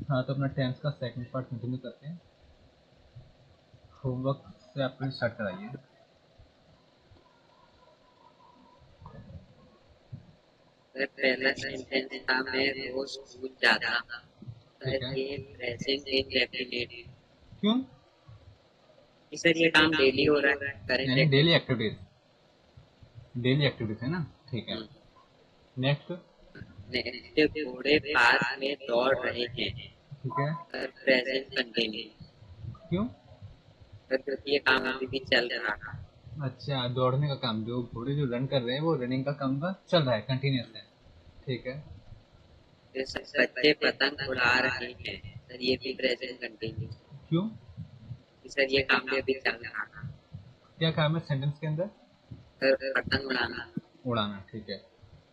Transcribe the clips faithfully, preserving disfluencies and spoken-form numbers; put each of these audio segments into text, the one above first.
हाँ, तो अपना टेंस का सेकंड पार्ट कंटिन्यू करते हैं। होमवर्क से आप स्टार्ट कराइए। पहला सेंटेंस था मैं रोज स्कूल जाता। ठीक सर है। ये प्रेजेंट इंडेफिनिट। क्यों? सर ये काम डेली हो रहा है, करेंट यानी daily activity. Activities daily activities है ना। ठीक है। नेक्स्ट। नेक्स्ट घोड़े पार्क में दौड़ रहे हैं। ठीक है। Sir present continue. क्यों? सर क्योंकि ये काम अभी भी चल रहा था। अच्छा, दौड़ने का काम, जो घोड़े जो रन कर रहे हैं वो रनिंग का काम का चल रहा है, कंटिन्यूस है। ठीक है। फिर सर बच्चे पतंग उड़ा रहे हैं। सर ये भी प्रेजेंट कंटिन्यू। क्यों? सर ये काम भी अभी चल रहा था। क्या काम है सेंटेंस के अंदर? सर पतंग उड़ाना। उड़ाना। ठीक है।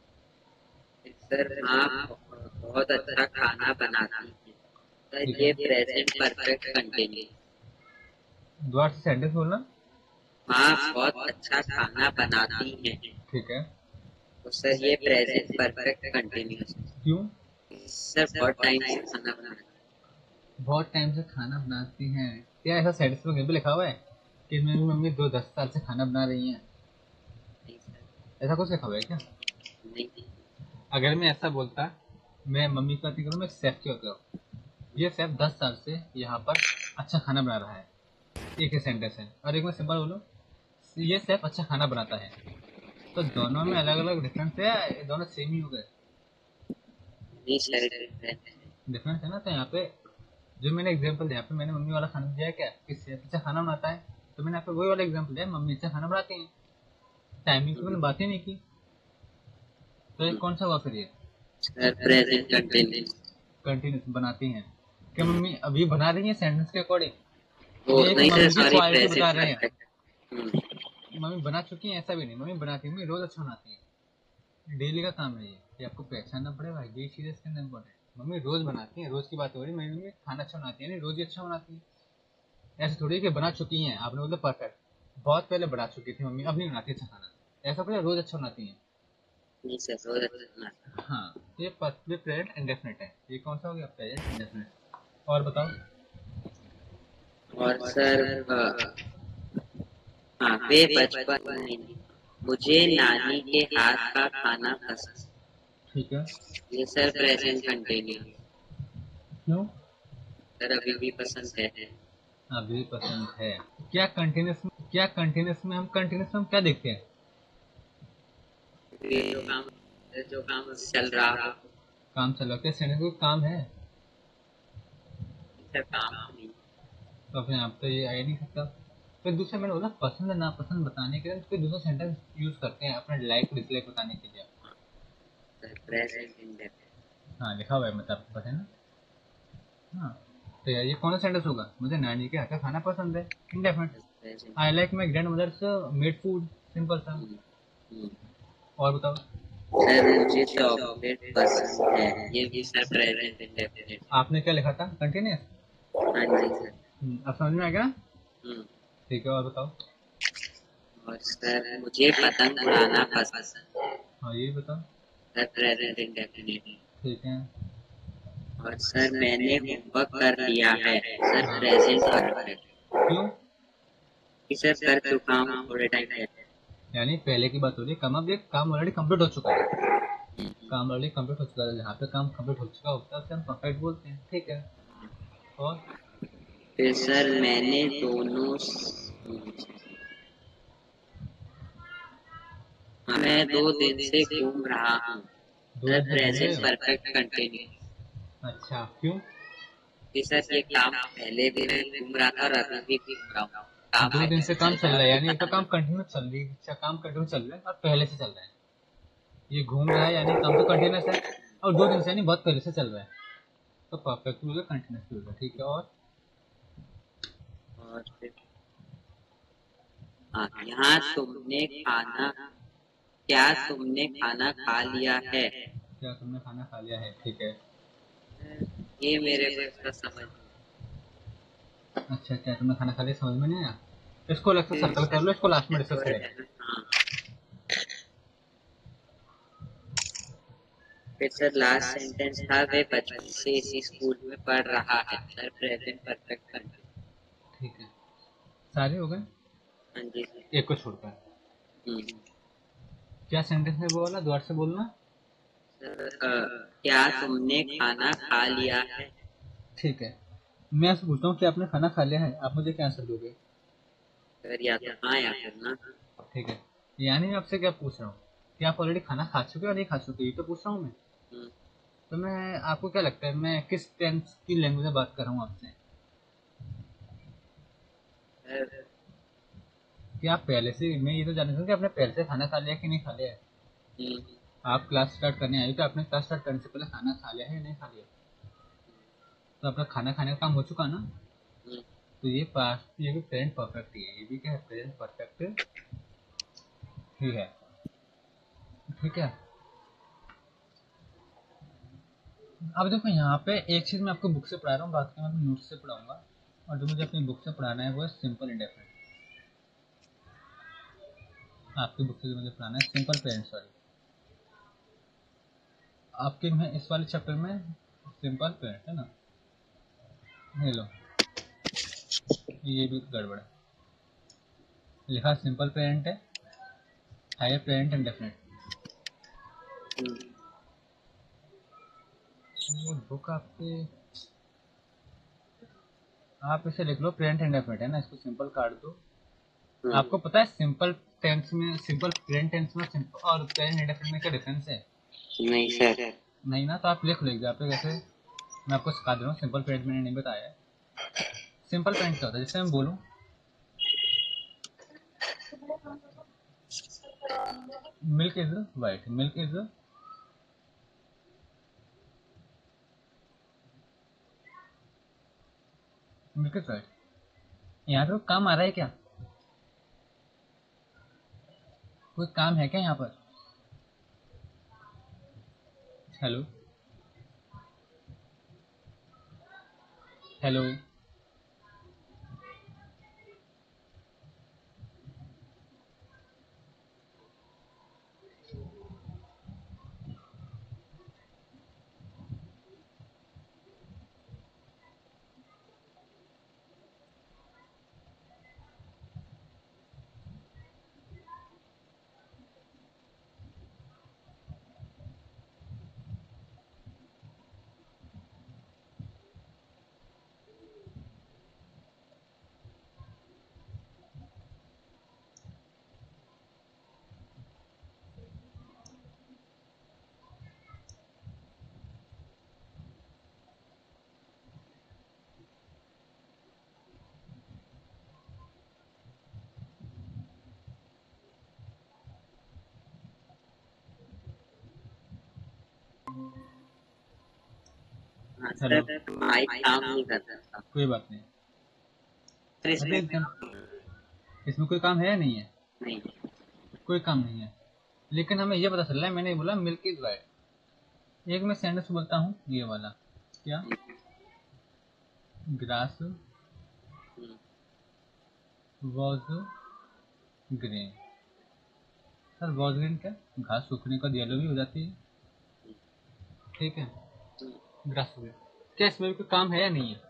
सर माँ बहुत अच्छा खाना बनाती है। सर ठीक ये है। Present perfect continue. दोबारा से सेंटेंस बोलना। माँ बहुत अच्छा खाना बनाती है। ठीक है। तो सर ये प्रेजेंट परफेक्ट कंटिन्यूस। क्यों? सर बहुत टाइम से खाना बनाती बहुत टाइम से खाना बनाती हैं। क्या ऐसा सेंटेंस में कहीं पे लिखा हुआ है कि मेरी मम्मी दो दस साल से खाना बना रही हैं? है। सर ऐसा कुछ लिखा हुआ है क्या? नहीं। अगर मैं ऐसा बोलता, मैं मम्मी की बात नहीं करूँ, मैं शेफ की बात करूँ, ये शेफ दस साल से यहाँ पर अच्छा खाना बना रहा है, एक ही सेंटेंस है। और एक मैं सिंपल बोलूँ, ये शेफ अच्छा खाना बनाता है, तो दोनों में अलग अलग डिफरेंस है या ये दोनों सेम ही हो गए? नहीं सर डिफरेंट है। डिफरेंस है ना। तो यहाँ पे जो मैंने एग्जांपल दिया, यहाँ पे मैंने मम्मी वाला खाना दिया है क्या कि शेफ अच्छा खाना बनाता है, तो मैंने यहाँ पे वही वाला एग्जांपल दिया, मम्मी अच्छा खाना बनाती हैं। टाइमिंग की मैंने बात ही नहीं की, तो ये कौन सा हुआ फिर? ये सर प्रेजेंट कंटिन्यूस। कंटिन्यूस बनाती हैं। क्या मम्मी अभी बना रही है सेंटेंस के अकॉर्डिंग, वो ये कि नहीं सर मम्मी की सॉरी क्वालिटी बता प्रेजेंट रहे हैं? परफेक्ट। मम्मी बना चुकी हैं ऐसा भी नहीं, मम्मी बनाती है, मम्मी रोज अच्छा बनाती है, डेली का काम है ये ये आपको पहचानना पड़ेगा, ये चीज इसके अंदर इम्पोर्टेंट है। मम्मी रोज बनाती है, रोज की बात हो रही है, मेरी मम्मी खाना अच्छा बनाती है यानी रोज ही अच्छा बनाती है। ऐसे थोड़ी कि बना चुकी हैं, आपने बोला परफेक्ट, बहुत पहले बना चुकी थी मम्मी, अब नहीं बनाती अच्छा खाना, ऐसा कुछ रोज अच्छा बनाती है। नहीं सर रोज अच्छा बनाता। हाँ, तो ये प्रेजेंट इंडेफिनिट है। ये कौन सा हो गया? Present indefinite. और बताओ। और सर हाँ वे बचपन नहीं। मुझे नानी के हाथ का खाना पसंद। ठीक है। ये सर प्रेजेंट कंटिन्यूस। क्यों? सर अभी भी पसंद है। अभी पसंद है। क्या कंटिन्यूस में क्या कंटिन्यूस में हम कंटिन्यूस में हम क्या देखते हैं? ये जो काम जो काम चल रहा हो। काम चल रहा है, क्या सेंटेंस कोई काम है? सर काम नहीं। तो अपने आप तो ये आ ही नहीं सकता। फिर दूसरा मैंने बोला पसंद नापसंद बताने के लिए फिर दूसरा सेंटेंस यूज करते हैं अपने लाइक डिसलाइक बताने के लिए। Sir present indefinite. हाँ, लिखा हुआ है, मतलब आपको पता है ना। हाँ, तो यार ये कौन सा सेंटेंस होगा? मुझे नानी के हाथ का खाना पसंद है, indefinite. Present. I like my grandmother's made food, simple सा। और बताओ। सर मुझे चॉकलेट पसंद है। ये भी सर प्रेजेंट इंडेफिनिट। आपने क्या लिखा था? कंटिन्यूस। हाँ जी सर। अब समझ में आ गया? हम्म। ठीक है, और बताओ। और सर मुझे पतंग उड़ाना पसंद। हाँ, ये बताओ। Sir present indefinite. ठीक है। और सर मैंने होमवर्क कर लिया है। सर हाँ। Present perfect. क्यों? कि सर कर चुका हूँ थोड़े टाइम पहले। यानी पहले की बात हो रही है, काम अब ये काम ऑलरेडी कंप्लीट हो चुका है, काम ऑलरेडी कंप्लीट हो चुका है, जहाँ पे काम कंप्लीट हो चुका होता है उसे हम परफेक्ट बोलते हैं। ठीक है। और फिर सर मैंने दोनों मैं दो दिन से घूम रहा हूँ। दो सर दिन से घूम रहे प्रेजेंट हो? Perfect continue. अच्छा, क्यों? कि सर ये काम पहले भी मैं घूम रहा था और अभी भी घूम रहा हूँ। काम दो दिन आगे से से काम चल चल रहा रहा है, है। यानी एक तो काम कंटिन्यू चल रही है, काम कंटिन्यू चल रहा है और पहले से चल रहा है। ये घूम रहा है यानी काम तो कंटिन्यूस है, और दो दिन से यानी बहुत पहले से चल रहा है, तो परफेक्ट भी होगा, कंटिन्यूस भी होगा। ठीक है। और और फिर हाँ यहाँ तुमने खाना क्या तुमने खाना खा लिया है। क्या तुमने खाना खा लिया है? ठीक है। ये मेरे को इसका समझ अच्छा, क्या तुमने खाना खा लिया समझ में नहीं आया? इसको अलग से सर्कल कर लो, इसको लास्ट में डिस्कस करेंगे। हाँ। फिर सर लास्ट सेंटेंस था वे बचपन से इसी स्कूल में पढ़ रहा है, सर प्रेजेंट परफेक्ट कंटिन्यूस। ठीक है, सारे हो गए। हाँ जी सर। एक को छोड़कर हम्म। क्या सेंटेंस है वो वाला, दोबारा से बोलना। सर अ, क्या तुमने खाना खा लिया है? ठीक है, मैं आपसे पूछता हूँ कि आपने खाना खा लिया है, आप मुझे क्या आंसर दोगे? सर या तो हाँ या फिर ना। ठीक है, यानी मैं आपसे क्या पूछ रहा हूँ कि आप ऑलरेडी खाना खा चुके हो या नहीं खा चुके, ये तो पूछ रहा हूँ मैं। हम्म। तो मैं, आपको क्या लगता है मैं किस टेंस की लैंग्वेज में बात कर रहा हूँ आपसे? सर कि आप पहले से, मैं ये तो जानना चाहूँ कि आपने पहले से खाना खा लिया कि नहीं खा लिया है। हम्म, आप क्लास स्टार्ट करने आए तो आपने क्लास स्टार्ट करने से पहले खाना खा लिया है या नहीं खा लिया? तो आपका खाना खाने का काम हो चुका ना। हम्म, तो ये पास्ट, ये भी प्रेजेंट परफेक्ट ही है, ये भी क्या है, प्रेजेंट परफेक्ट ही है। ठीक है, अब देखो यहाँ पे एक चीज़ मैं आपको बुक से पढ़ा रहा हूँ, बाकी मैं नोट से पढ़ाऊंगा, और जो मुझे अपनी बुक से पढ़ाना है वो है सिंपल इंडेफिनिट। आपकी बुक से जो मुझे पढ़ाना है सिंपल प्रेजेंट, सॉरी आपके में इस वाले चैप्टर में सिंपल प्रेजेंट है ना। ये लो, ये भी गड़बड़ है, लिखा सिंपल प्रेजेंट है, हायर प्रेजेंट इंडेफिनिट। हम्म, ये बुक आपके, आप इसे लिख लो प्रेजेंट इंडेफिनिट है ना, इसको सिंपल काट दो। हम्म। आपको पता है सिंपल टेंस में, सिंपल प्रेजेंट टेंस में सिंपल और प्रेजेंट इंडेफिनिट में क्या डिफरेंस है? नहीं सर। नहीं ना, तो आप लिख लो एग्जाम पे, कैसे मैं आपको सिखा दे रहा हूँ। सिंपल प्रेजेंट मैंने नहीं बताया है। सिंपल प्रेजेंट क्या होता है, जैसे मैं बोलूँ milk is white, milk is, milk is white, यहाँ पे काम आ रहा है क्या? कोई काम है क्या यहाँ पर? हेलो, हेलो, हाँ हेलो, सर, माइक काम नहीं कर रहा था। कोई बात नहीं। सर अभी इसमें एकदम, इसमें कोई काम है या नहीं है? नहीं। कोई काम नहीं है, लेकिन हमें ये पता चल रहा है, मैंने बोला मिल्क इज वाइट। एक मैं सेंटेंस बोलता हूँ ये वाला, क्या, grass hmm, was green. Sir was green क्या, घास सूखने का येलो भी हो जाती है। ठीक है, हम्म, ग्रास हो गया। क्या इसमें भी कोई काम है या नहीं है?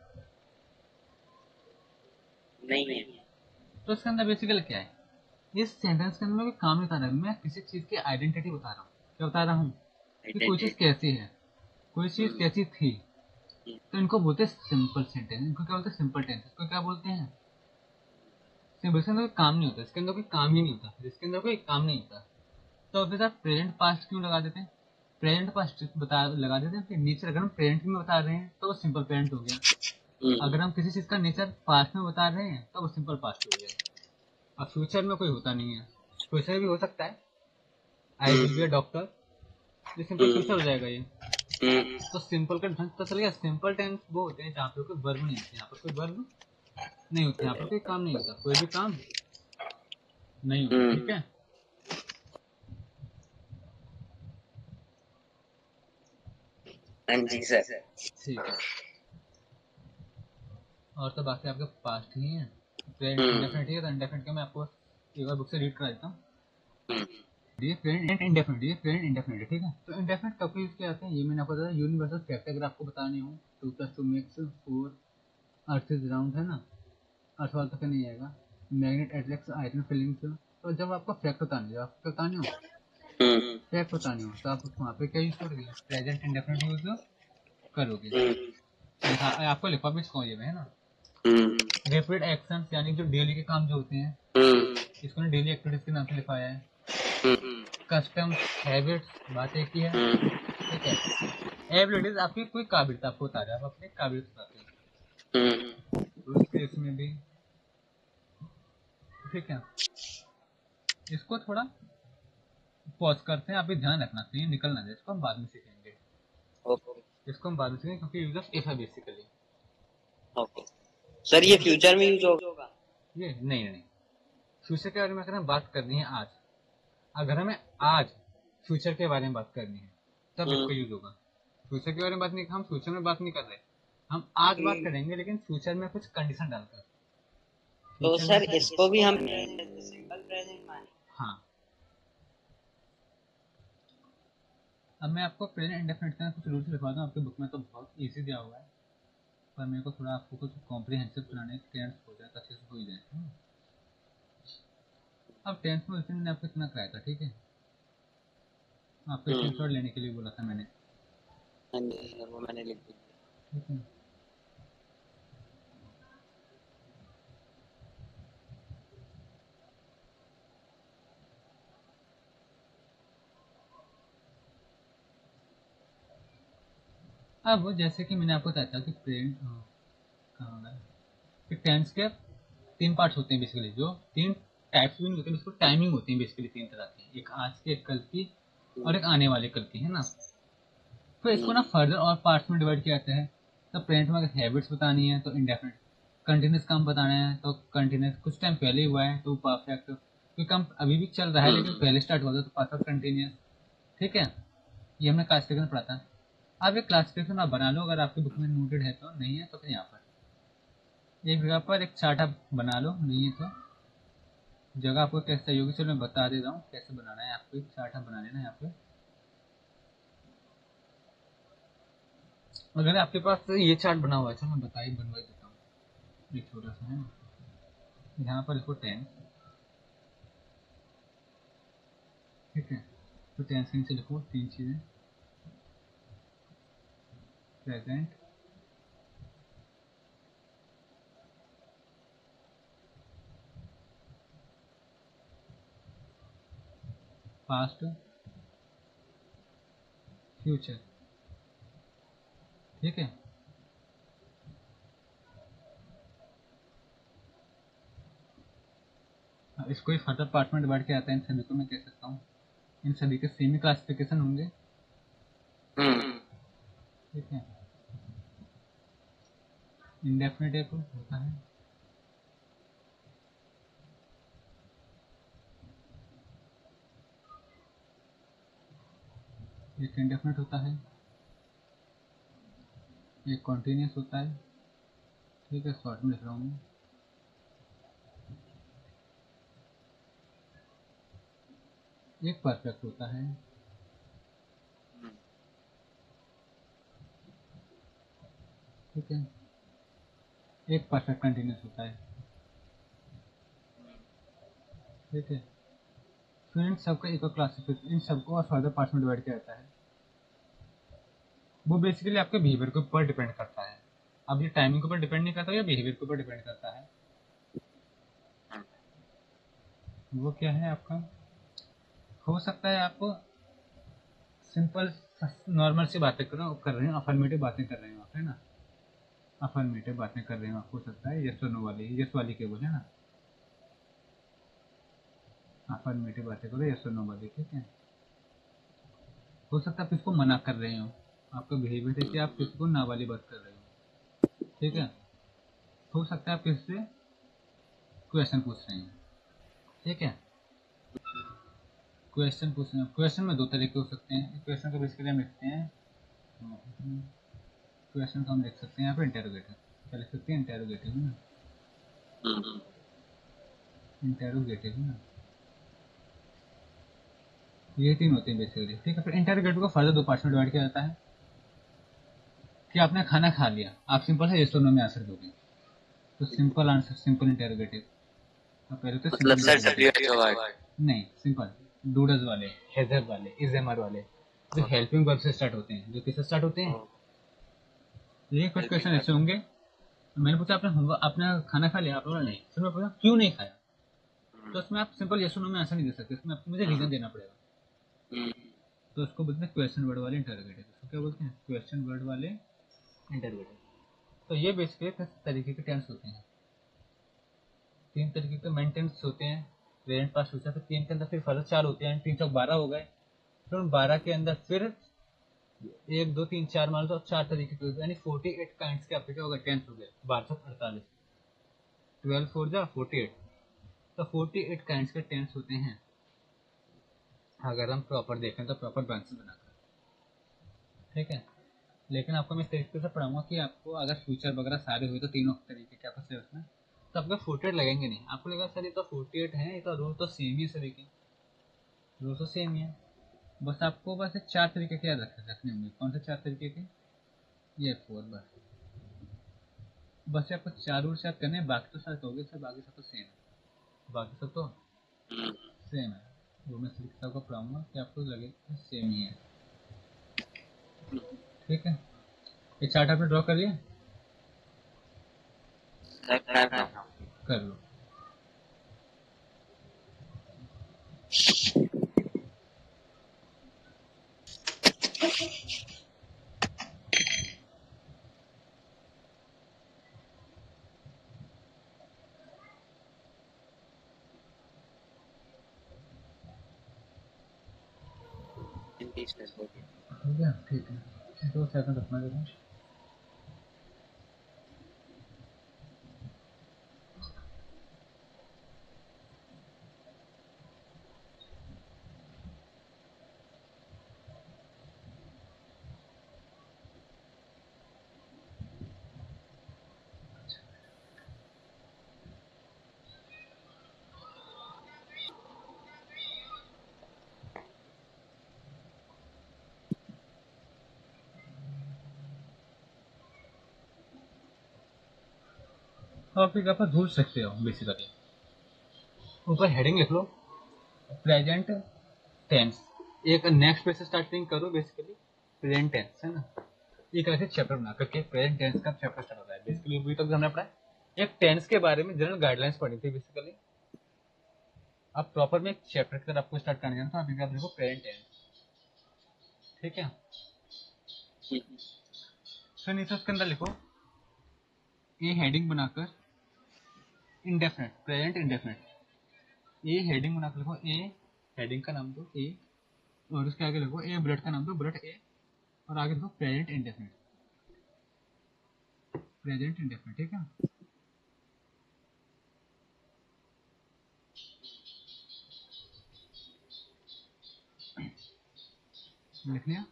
नहीं है। तो इसके अंदर बेसिकली क्या है, इस सेंटेंस के अंदर मैं कोई काम नहीं बता रहा, मैं किसी चीज़ की आइडेंटिटी बता रहा हूँ। क्या बता रहा हूँ? कि कोई चीज़ आइडेंटिटी। कैसी है, कोई चीज़ हम्म, कैसी थी। हम्म, तो इनको बोलते हैं सिंपल सेंटेंस, इनको क्या बोलते हैं, सिंपल टेंस। इसको क्या बोलते हैं, सिंपल। इसके अंदर कोई काम नहीं होता, इसके अंदर कोई काम ही नहीं होता, जिसके अंदर कोई काम नहीं होता। तो फिर आप प्रेजेंट पास्ट क्यों लगा देते हैं? प्रेजेंट पास्ट बता लगा देते हैं, फिर नेचर अगर हम प्रेजेंट में बता रहे हैं तो वो सिंपल प्रेजेंट हो गया। हम्म, अगर हम किसी चीज़ का नेचर पास्ट में बता रहे हैं तो वो सिंपल पास्ट हो गया। अब फ्यूचर में कोई होता नहीं है, फ्यूचर भी हो सकता है, I will be a hmm, doctor, ये सिंपल फ्यूचर हो हम्म, जाएगा ये। हम्म, तो सिंपल का डिफरेंस पता चल गया। सिंपल टेंस वो होते हैं जहाँ पे कोई वर्ब नहीं होते, यहाँ पर कोई वर्ब नहीं होते, यहाँ पर कोई काम नहीं होता, कोई भी काम नहीं होता। ठीक हम्म। है, हाँ जी सर। ठीक है। और तो बाकी आपके पास्ट ही है, प्रेजेंट हम्म, इंडेफिनिट ही है। तो इंडेफिनिट का मैं आपको एक बार बुक से रीड करा देता हूँ। हम्म, ये प्रेजेंट इंडेफिनिट, ये प्रेजेंट इंडेफिनिट, ठीक है। तो इंडेफिनिट कब यूज किए जाते हैं, ये मैंने आपको बताया। यूनिवर्सल फैक्ट अगर आपको बताने हो, two plus two makes four, earth is round है ना, अर्थ वाला तक नहीं आएगा, मैग्नेट एट्रैक्ट्स आयरन फीलिंग्स। तो जब आपको फैक्ट बताने, जब आपको बताने हो फैक्ट बताने हो, तो आप वहाँ पे क्या यूज करोगे, प्रेजेंट इंडेफिनिट यूज करोगे। लिखा आपको लिखा भी इसको ये में है ना, रिपीट एक्शंस यानी जो डेली के काम जो होते हैं, इसको ने डेली एक्टिविटीज के नाम से लिखवाया है। कस्टम्स, हैबिट्स, बात एक ही है, ठीक है। एबिलिटीज आपकी कोई काबिलियत आपको बता रहे हैं, आप अपनी काबिलियत बताते हैं, तो उस केस में भी, ठीक है। इसको थोड़ा पॉज करते हैं, आप भी ध्यान रखना चाहिए, निकल ना जाए, इसको हम बाद में सीखेंगे। ओके इसको हम बाद में सीखेंगे क्योंकि यूज ऑफ इफ है बेसिकली। ओके सर, ये फ्यूचर में यूज होगा? ये नहीं नहीं, फ्यूचर के बारे में अगर हम बात करनी है आज, अगर हमें आज फ्यूचर के बारे में बात करनी है तब इसको यूज होगा। फ्यूचर के बारे में बात नहीं, हम फ्यूचर में बात नहीं कर रहे, हम आज बात करेंगे लेकिन फ्यूचर में कुछ कंडीशन डालकर। तो सर इसको भी हम सिंपल प्रेजेंट माने? हाँ, अब मैं आपको प्रेजेंट इंडेफिनिट का कुछ रूल्स लिखवा दूं, आपके बुक में तो बहुत इजी दिया हुआ है, पर मेरे को थोड़ा आपको कुछ कॉम्प्रिहेंसिव बनाने की टेंस हो जाए, अच्छे से हो ही जाए। अब टेंथ में उस दिन मैंने आपको इतना कराया था, ठीक है, आपको स्क्रीनशॉट लेने के लिए बोला था मैंने, हाँ जी सर, वो मैंने लिख दिया। ठीक है। अब जैसे कि मैंने आपको बताया था कि प्रेजेंट कहाँ गया, कि टेंस के तीन पार्ट्स होते हैं बेसिकली, जो तीन टाइप्स भी होते हैं, इसको टाइमिंग होती है बेसिकली तीन तरह की, एक आज की, एक कल की, और एक आने वाले कल की, है ना। तो इसको ना फर्दर और पार्ट्स में डिवाइड किया जाता है। तो प्रेजेंट में अगर हैबिट्स बतानी है तो इंडेफिनिट, कंटिन्यूस काम बताना है तो कंटिन्यूस, कुछ टाइम पहले हुआ है तो परफेक्ट, कोई काम अभी भी चल रहा है लेकिन पहले स्टार्ट हुआ था तो परफेक्ट कंटिन्यूस, ठीक है। ये हमने क्लासिफिकेशन पढ़ा था। अब ये क्लासिफिकेशन आप बना लो, अगर आपकी बुक में नोटेड है तो, नहीं है तो फिर यहाँ पर एक जगह पर एक चार्ट आप बना लो, नहीं है तो जगह आपको कैसे चाहिए होगी, चलो मैं बता दे रहा हूँ कैसे बनाना है, आपको एक चार्ट आप बना लेना यहाँ पे। अगर आपके पास ये चार्ट बना हुआ है, चलो मैं बता ही बनवा देता हूँ, एक छोटा सा है, यहाँ पर लिखो टेंस, ठीक है। तो टेंस के नीचे लिखो तीन चीज़ें, प्रेजेंट, पास्ट, फ्यूचर, ठीक है। अब इसको ही फर्दर पार्ट में डिवाइड किया जाता है, इन सभी को मैं कह सकता हूँ, इन सभी के सेमी क्लासिफिकेशन होंगे, ठीक है। इंडेफिनिट एक होता है, एक इंडेफिनिट होता है, एक कॉन्टिन्यूस होता है, ठीक है, शॉर्ट में लिख रहा हूँ मैं, एक परफेक्ट होता है, ठीक है, एक परफेक्ट कंटिन्यूस होता है, ठीक है। फिर इन सबका एक क्लासिफिकेशन, इन सबको और फर्दर पार्ट्स में डिवाइड किया जाता है। वो बेसिकली आपके बिहेवियर के ऊपर डिपेंड करता है, अब ये टाइमिंग के ऊपर डिपेंड नहीं करता, या बिहेवियर के ऊपर डिपेंड करता है। वो क्या है आपका, हो सकता है आप सिंपल नॉर्मल सी बातें कर कर रहे हो, अफर्मेटिव बातें कर रहे हो आप, है ना, अफर्मेटिव बातें कर रहे हो आप, हो सकता है यस और नो वाली, यस वाली केवल, है ना, अफर्मेटिव बातें करो यस और नो वाली, ठीक है। हो सकता है आप किसको मना कर रहे हो, आपका बिहेवियर है कि आप किसी को ना वाली बात कर रहे हो, ठीक है। हो सकता है आप किसी से क्वेश्चन पूछ रहे हो, ठीक है, क्वेश्चन पूछ रहे हो। क्वेश्चन में दो तरीके हो सकते हैं, क्वेश्चन को बेसिकली हम लिखते हैं, क्वेश्चन को हम लिख सकते हैं यहाँ पे इंटेरोगेटिव, क्या लिख सकते हैं, इंटेरोगेटिव, है ना, इंटेरोगेटिव, है ना। ये तीन होते हैं बेसिकली, ठीक है। फिर इंटरोगेटिव को फर्दर दो पार्ट्स में डिवाइड किया जाता है कि आपने खाना खा लिया, आप सिंपल है यस और नो में आंसर दोगे, तो सिंपल आंसर, सिंपल इंटरोगेटिव। अब पहले तो मतलब सिंपल सर इंटरोगेटिव, के वर्ड। नहीं सिंपल, डूडस वाले, हैजर वाले, इज एमआर वाले, जो हेल्पिंग वर्ब से स्टार्ट होते हैं, जो किससे स्टार्ट होते हैं। ये कुछ क्वेश्चन ऐसे होंगे, मैंने पूछा आपने होमवर्क, आपने खाना खा लिया, आप बोला नहीं, फिर मैं पूछा क्यों नहीं खाया, तो उसमें आप सिंपल यस और नो में आंसर नहीं दे सकते, इसमें आपको मुझे रीजन देना पड़ेगा, तो उसको बोलते हैं क्वेश्चन वर्ड वाले इंटरोगेटिव। उसको क्या बोलते हैं, क्वेश्चन वर्ड वाले इंटरोगेटिव। तो ये बेसिकली किस तरीके के टेंस होते हैं, तीन तरीके के मेन टेंस होते हैं, प्रेजेंट पास्ट फ्यूचर, फिर तीन के अंदर फिर फर्दर चार होते हैं, तीन चौक बारह हो गए, फिर उन बारह के अंदर फिर एक दो तीन चार मान लो, चार तरीके के होते हैं, यानी फोर्टी एट काइंड के आपके क्या हो गए, टेंस हो गए, बारह सौ अड़तालीस, ट्वेल्व फोर जा फोर्टी एट, तो फोर्टी एट काइंड के टेंस होते हैं, अगर हम प्रॉपर देखें तो प्रॉपर बैंक से बनाकर, ठीक है। लेकिन आपको मैं इस तरीके से पढ़ाऊंगा कि आपको अगर फ्यूचर वगैरह सारे हुए तो तीनों तरीके के आपको सिलेबस में, तो आपको फोर्टी एट लगेंगे नहीं, आपको लगेगा सर ये तो फोर्टी एट है, ये तो रूल तो सेम ही सभी के, रूल तो सेम ही है, बस आपको बस चार तरीके के याद रखने होंगे। कौन से चार तरीके के, ये फोर, बस बस आपको चार रूल्स याद करने हैं, बाकी तो सारे कहोगे सर बाकी सब तो सेम है, बाकी सब तो सेम है, वो मैं सिर्फ सबको पढ़ाऊंगा कि आपको लगे सेम ही है, ठीक है। ये चार्ट आपने ड्रॉ कर लिया, कर लो। हो गया, ठीक है, दो सेकंड रखना जरा। आप एक आप ढूंढ सकते हो बेसिकली, ऊपर हेडिंग लिख लो प्रेजेंट टेंस, एक नेक्स्ट पे से स्टार्टिंग करो, बेसिकली प्रेजेंट टेंस है ना, एक ऐसे चैप्टर बना करके प्रेजेंट टेंस का चैप्टर स्टार्ट होता है, बेसिकली अभी तक हमने पढ़ा है एक टेंस के बारे में जनरल गाइडलाइंस पढ़ी थी बेसिकली, अब प्रॉपर में एक चैप्टर की तरह आपको स्टार्ट करना है, तो अभी आप देखो प्रेजेंट टेंस, ठीक है। फिर नीचे उसके अंदर लिखो ए हेडिंग बनाकर indefinite, present indefinite, A heading बनाकर लिखो, ए हेडिंग का नाम दो ए, और उसके आगे लिखो ए बुलेट का नाम दो बुलेट ए, और आगे लिखो प्रेजेंट इंडेफिनिट, प्रेजेंट इंडेफिनिट, ठीक है। लिख लिया,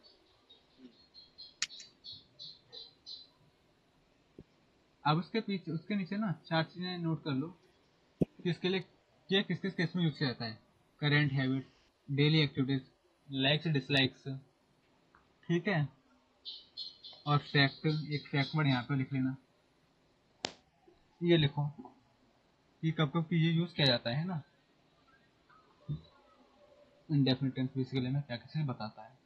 अब उसके पीछे उसके नीचे ना चार चीजें नोट कर लो कि इसके लिए ये किस किस केस में यूज किया जाता है, current habit, daily activities, likes dislikes, ठीक है, और फैक्ट, एक फैक्ट वर्ड यहाँ पे लिख लेना, ये लिखो कि कब कब की ये यूज किया जाता है ना, इंडेफिनिट टेंस बेसिकली में क्या किसी बताता है,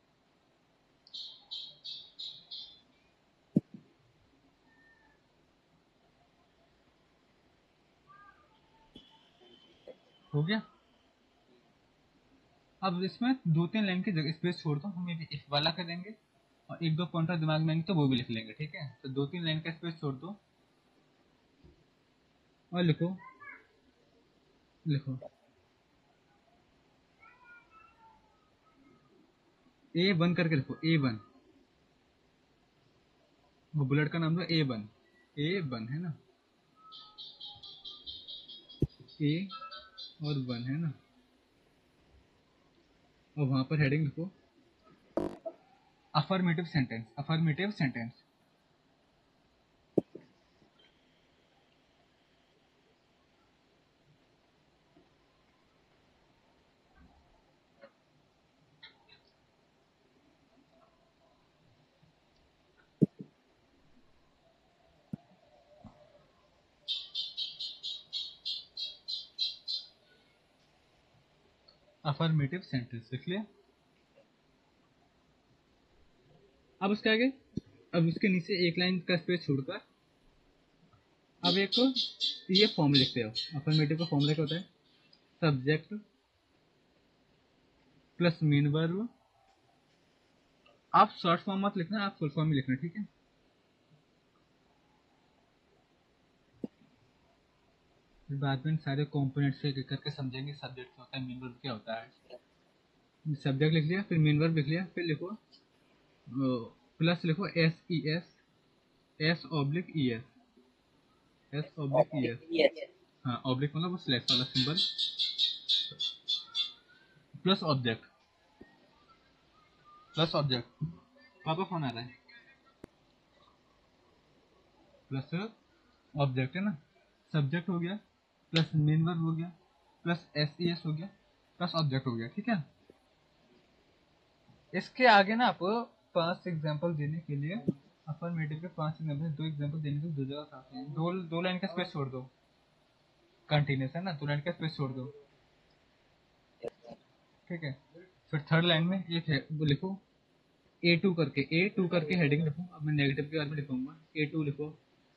हो गया। अब इसमें दो तीन लाइन की जगह स्पेस छोड़ दो, हम ये इफ वाला कर देंगे, और एक दो पॉइंटर दिमाग में आएंगे तो वो भी लिख लेंगे, ठीक है। तो दो तीन लाइन का स्पेस छोड़ दो और लिखो, लिखो ए वन करके लिखो, ए वन, वो बुलेट का नाम दो ए वन, ए वन है ना, ए और वन है ना, और वहां पर हेडिंग लिखो affirmative sentence, affirmative sentence, affirmative sentence लिख लिया। अब उसके आगे, अब उसके नीचे एक लाइन का स्पेस छोड़कर अब एक ये फॉर्म लिखते हो। अफर्मेटिव का फॉर्मूला क्या होता है? Subject plus main verb. आप शॉर्ट फॉर्म मत लिखना, आप फुल फॉर्म में लिखना, ठीक है? फिर बाद में सारे कंपोनेंट्स एक एक करके समझेंगे सब्जेक्ट क्या होता है, मेन वर्ब क्या होता है। सब्जेक्ट लिख लिया, फिर मेन वर्ब लिख लिया, फिर लिखो प्लस लिखो S E S, S oblique E S, S oblique E S. हाँ, ऑब्लिक मतलब वो स्लैश वाला symbol, plus object, plus object. पापा फोन आ रहा है। प्लस ऑब्जेक्ट है ना, सब्जेक्ट हो गया, प्लस मेन वर्ब हो गया, प्लस एस ई एस हो गया, प्लस ऑब्जेक्ट हो गया, ठीक है? इसके आगे ना आप पांच एग्जांपल देने के लिए, अफर्मेटिव के पांच एग्जांपल, दो एग्जांपल देने के दो जगह काफी है। दो दो लाइन का स्पेस छोड़ दो, कंटिन्यूस है ना, दो लाइन का स्पेस छोड़ दो, ठीक है? फिर थर्ड लाइन में एक है वो लिखो ए टू करके, ए टू करके हेडिंग लिखो। अब मैं नेगेटिव के बारे में लिखूंगा, ए टू लिखो,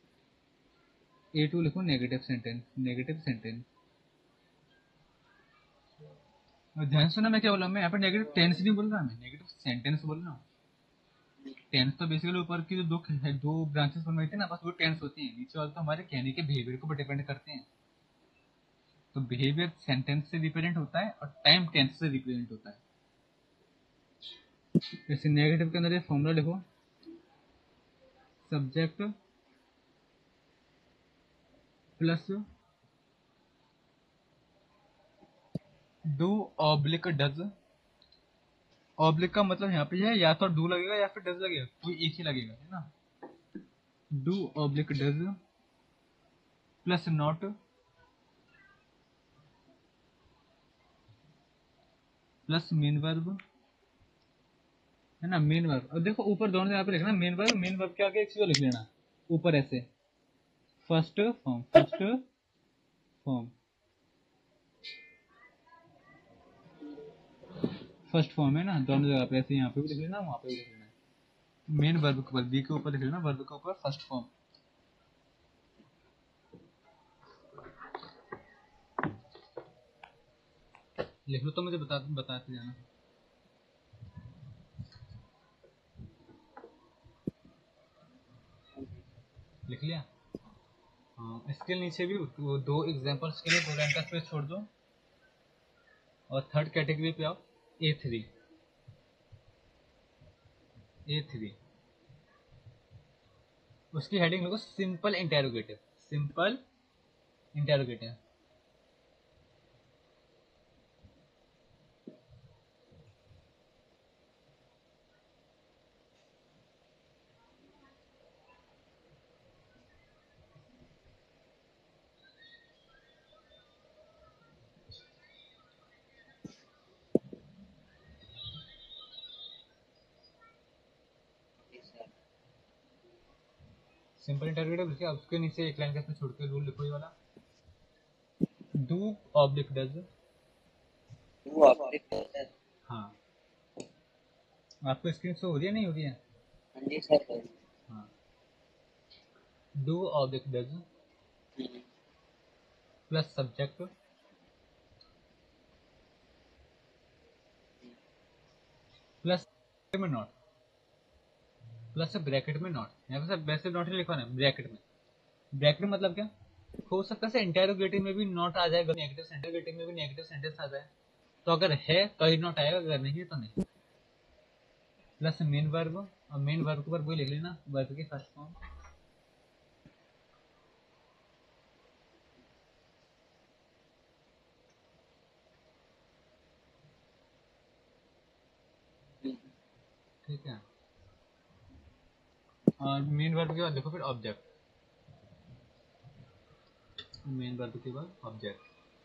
ए टू लिखो नेगेटिव सेंटेंस, नेगेटिव सेंटेंस। और ध्यान सुना मैं क्या बोला, मैं यहाँ पर नेगेटिव टेंस नहीं बोल रहा, मैं नेगेटिव सेंटेंस बोल रहा हूँ। टेंस तो बेसिकली ऊपर की जो दो दो ब्रांचेस बनवाई थी ना, बस वो टेंस होती हैं। नीचे वाले तो हमारे कहने के बिहेवियर को डिपेंड करते हैं। तो बिहेवियर सेंटेंस से रिप्रेजेंट होता है और टाइम टेंस से रिप्रेजेंट होता है। जैसे नेगेटिव के अंदर ये फॉर्मूला लिखो, subject plus do oblique does. Oblique का मतलब यहाँ पे है या तो डू लगेगा या फिर डज लगेगा, कोई एक ही लगेगा, है ना? Do oblique does plus not plus main verb, है ना? Main verb. अब देखो ऊपर दोनों यहाँ पे लिखना मेन वर्ब, मेन वर्ब के आगे एक चीज लिख लेना ऊपर ऐसे, first form, first form, first form है ना, दोनों जगह पे ऐसे, यहाँ पे भी लिख लेना, वहाँ पे भी लिख लेना। मेन वर्ब के ऊपर, बी के ऊपर लिख लेना, वर्ब के ऊपर फर्स्ट फॉर्म। लिख लो तो मुझे बता बताते जाना। लिख लिया? हाँ, इसके नीचे भी वो दो एग्जांपल्स के लिए दो लाइन का स्पेस छोड़ दो। और थर्ड कैटेगरी पे आओ, ए थ्री, ए थ्री। उसकी हेडिंग लिखो simple interrogative, simple interrogative. Simple interrogative लिखिए। अब उसके नीचे एक लाइन का स्पेस छोड़ के रूल लिखो ये वाला, डू ऑब्लिक डज। हाँ, आपको स्क्रीन शो हो रही है, नहीं हो रही है? हाँ, do oblique does plus subject plus में नॉट, प्लस ब्रैकेट में नॉट। यहाँ पे वैसे नॉट लिखा है ब्रैकेट में। ब्रैकेट मतलब क्या? हो सकता है इंटेरोगेटिव में भी नॉट आ जाए, नेगेटिव सेंटेंस में भी नेगेटिव सेंटेंस आ जाए। तो अगर है तो ही नॉट आएगा, अगर नहीं है तो नहीं। प्लस मेन वर्ब, और मेन वर्ब के ऊपर वही लिख लेना, वर्ब की फर्स्ट फॉर्म। ठीक है? और मेन वर्ब के बाद देखो फिर ऑब्जेक्ट, मेन वर्ब के बाद ऑब्जेक्ट।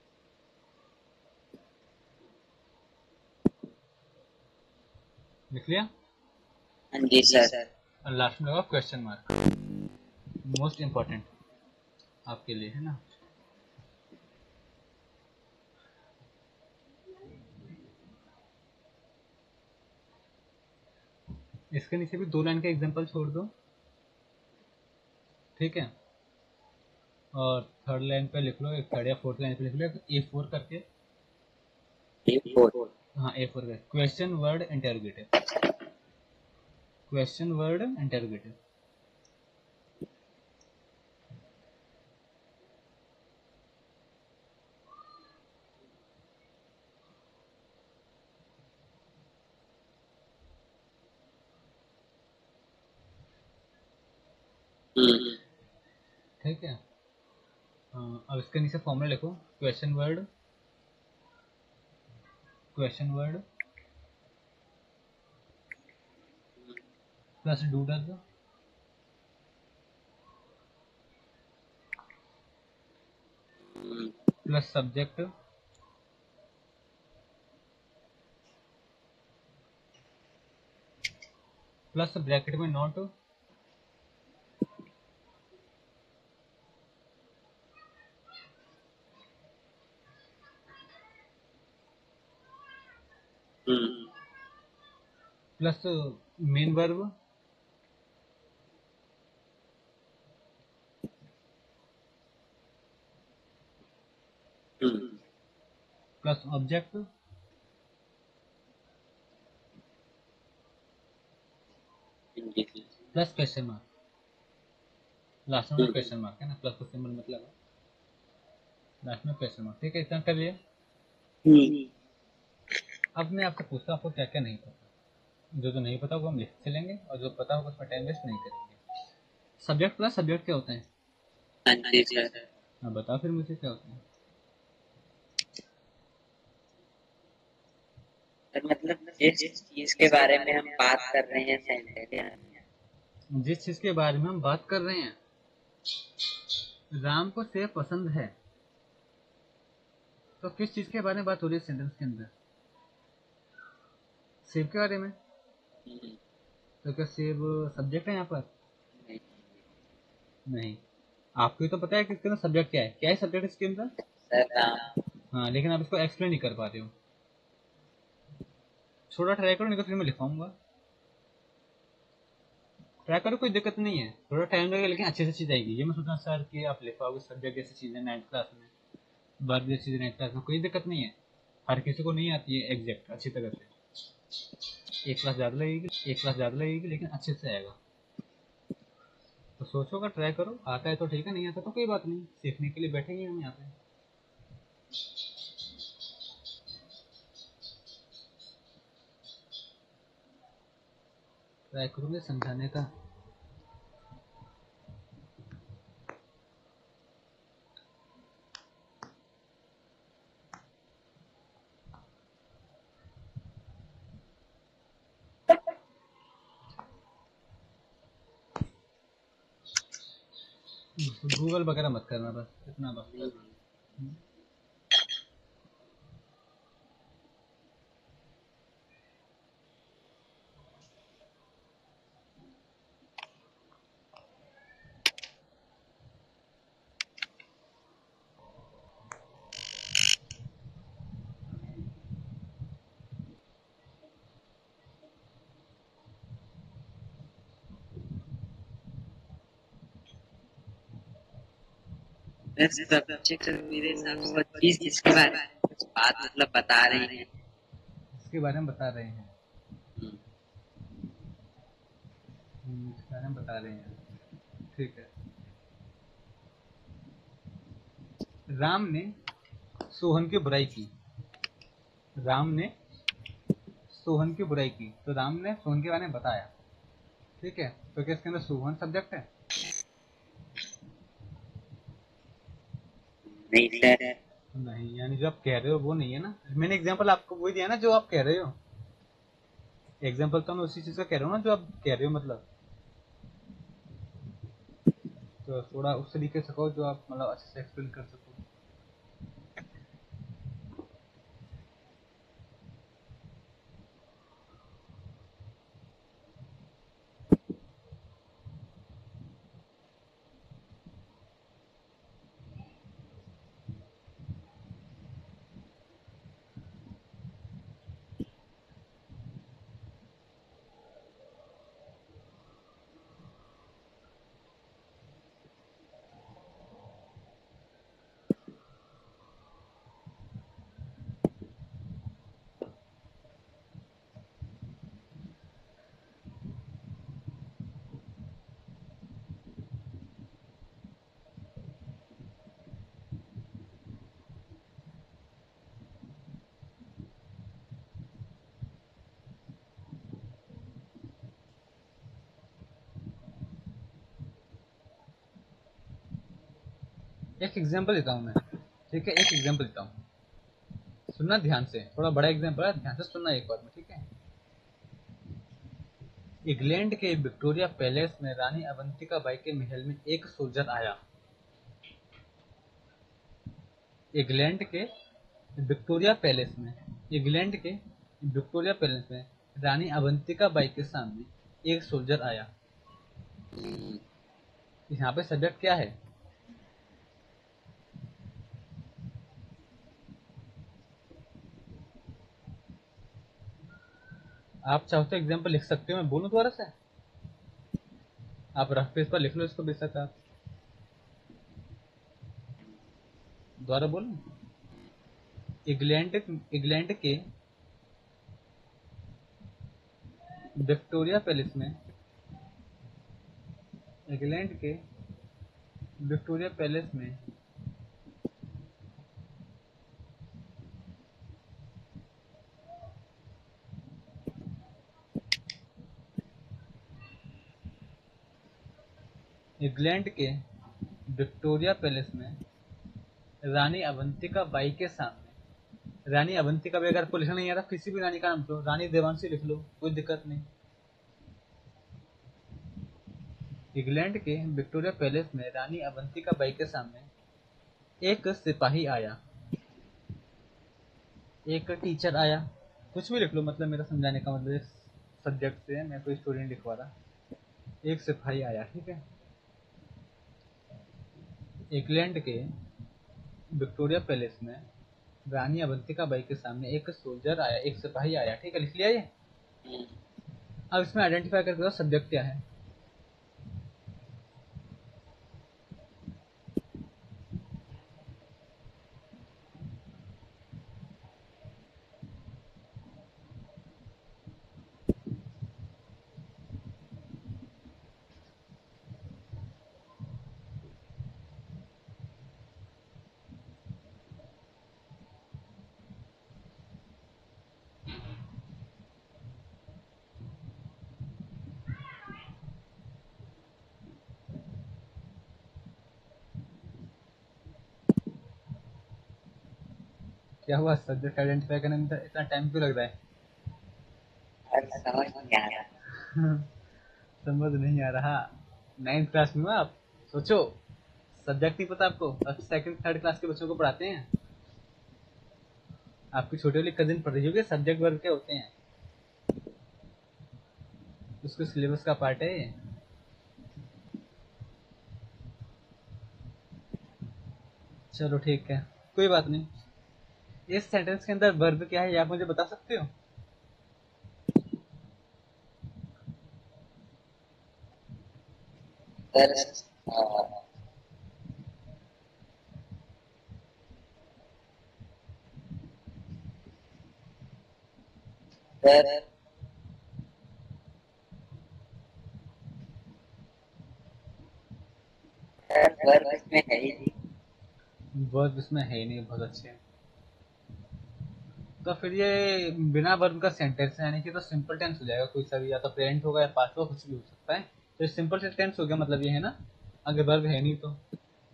लिख लिया? जी सर। और लास्ट में लगा क्वेश्चन मार्क, मोस्ट इंपॉर्टेंट आपके लिए, है ना? इसके नीचे भी दो लाइन का एग्जांपल छोड़ दो, ठीक है। और थर्ड लाइन पे लिख लो, एक थर्ड या फोर्थ लाइन पे लिख लो ए फोर करके। A four. हाँ ए फोर का question word interrogative, question word interrogative. ठीक है। हाँ, अब इसके नीचे फॉर्मूला लिखो, question word, question word plus do does plus subject plus bracket में not plus main verb plus object plus question mark. Last में क्वेश्चन मार्क है ना, प्लस का सिंबल मतलब है लास्ट में क्वेश्चन मार्क। ठीक है, इतना कर लिए। अब मैं आपसे पूछता हूँ आपको क्या क्या नहीं पता। जो जो नहीं पता वो हम लिखते चलेंगे और जो पता होगा उसमें टाइम वेस्ट नहीं करेंगे। सब्जेक्ट प्लस सब्जेक्ट क्या होता है? हाँ बताओ फिर मुझे क्या होता है। मतलब जिस चीज के बारे में हम बात कर रहे हैं सेंटेंस, जिस चीज के बारे में हम बात कर रहे हैं, राम को सेब पसंद है, तो किस चीज के बारे में बात हो रही है सेंटेंस के अंदर? सेब के बारे में। तो क्या सेब सब्जेक्ट है यहाँ पर? नहीं, नहीं। आपको तो पता है कि इसके अंदर सब्जेक्ट क्या है, क्या है सब्जेक्ट इसके अंदर? हाँ, लेकिन आप इसको एक्सप्लेन नहीं कर पा रहे हो। थोड़ा ट्राई करो, नहीं तो फिर मैं लिखाऊंगा। ट्राई करो, कोई दिक्कत नहीं है, थोड़ा टाइम लगेगा लेकिन अच्छे से चीज आएगी। ये मैं सोचा सर कि आप लिख पाओगे सब्जेक्ट जैसी चीजें नाइन्थ क्लास में, वर्ब जैसी चीजें नाइन्थ क्लास में, कोई दिक्कत नहीं है। हर किसी को नहीं आती है एग्जैक्ट अच्छी तरह से। एक क्लास ज़्यादा लगेगी, एक क्लास ज़्यादा लगेगी लेकिन अच्छे से आएगा। तो सोचोगा, ट्राई करो, आता है तो ठीक है, नहीं आता तो कोई बात नहीं, सीखने के लिए बैठेंगे हम यहाँ पे। ट्राई करूँगे समझाने का। गूगल वगैरह मत करना, बस इतना बस करना। सब्जेक्ट मेरे हिसाब से चीज जिसके बारे में कुछ बात मतलब बता रहे हैं, इसके बारे में बता रहे हैं, इसके बारे में बता रहे हैं, ठीक है। राम ने सोहन की बुराई की, राम ने सोहन की बुराई की, तो राम ने सोहन के बारे में बताया, ठीक है। तो क्या इसके अंदर सोहन सब्जेक्ट है? नहीं सर। नहीं, यानी जो आप कह रहे हो वो नहीं है ना। मैंने एग्जांपल आपको वही दिया ना जो आप कह रहे हो। एग्जांपल तो मैं उसी चीज का कह रहा हूँ ना जो आप कह रहे हो, मतलब तो थोड़ा उस तरीके से कहो जो आप मतलब अच्छे से एक्सप्लेन कर सको। एक एग्जांपल देता हूँ मैं, ठीक है, एक एग्जांपल देता हूँ, सुनना ध्यान से, थोड़ा बड़ा एग्जांपल है, ध्यान से सुनना एक बार में, ठीक है। इंग्लैंड के विक्टोरिया पैलेस में रानी अवंतिका बाई के महल में एक सोल्जर आया। इंग्लैंड के विक्टोरिया पैलेस में इंग्लैंड के विक्टोरिया पैलेस में रानी अवंतिका बाई के सामने एक सोल्जर आया। यहाँ पे सब्जेक्ट क्या है? आप चाहो तो एग्जाम्पल लिख सकते हो, मैं बोलूं दोबारा से? आप रफ पेज पर लिख लो इसको बेशक। आप दोबारा बोलूं? इंग्लैंड इंग्लैंड के विक्टोरिया पैलेस में इंग्लैंड के विक्टोरिया पैलेस में इंग्लैंड के विक्टोरिया पैलेस में रानी अवंतिका बाई के सामने, रानी अवंतिका बाई, अगर आपको लिखना नहीं आ रहा किसी भी रानी का नाम लो, रानी देवांशी लिख लो, कोई दिक्कत नहीं। इंग्लैंड के विक्टोरिया पैलेस में रानी अवंतिका बाई के सामने एक सिपाही आया, एक टीचर आया, कुछ भी लिख लो, मतलब मेरा समझाने का मतलब सब्जेक्ट से मैं कोई स्टोरी नहीं लिखवा रहा। एक सिपाही आया, ठीक है। इंग्लैंड के विक्टोरिया पैलेस में रानी अवंतिका बाई के सामने एक सोल्जर आया, एक सिपाही आया, ठीक है, लिख लिया ये। अब इसमें आइडेंटिफाई करके दो सब्जेक्ट क्या है। क्या हुआ? सब्जेक्ट आइडेंटिफाई करने में इतना टाइम क्यों लग रहा है? समझ नहीं आ रहा। समझ नहीं आ रहा? नाइन्थ क्लास में हो आप, सोचो, सब्जेक्ट नहीं पता आपको? अब सेकंड थर्ड क्लास के बच्चों को पढ़ाते हैं। आपकी छोटी वाली कजिन पढ़ रही होगी सब्जेक्ट वर्ग के होते हैं, उसके सिलेबस का पार्ट है ये। चलो ठीक है, कोई बात नहीं। इस सेंटेंस के अंदर वर्ब क्या है, आप मुझे बता सकते हो? सर सर वर्ब इसमें है ही नहीं। वर्ब इसमें है ही नहीं, बहुत अच्छे। तो फिर ये बिना वर्ब का सेंटेंस है, यानी कि तो सिंपल टेंस हो जाएगा, कोई सा भी, या तो प्रेजेंट होगा या पास्ट होगा, कुछ भी हो सकता है। तो सिंपल टेंस हो गया, मतलब ये है ना, अगर वर्ब है नहीं तो।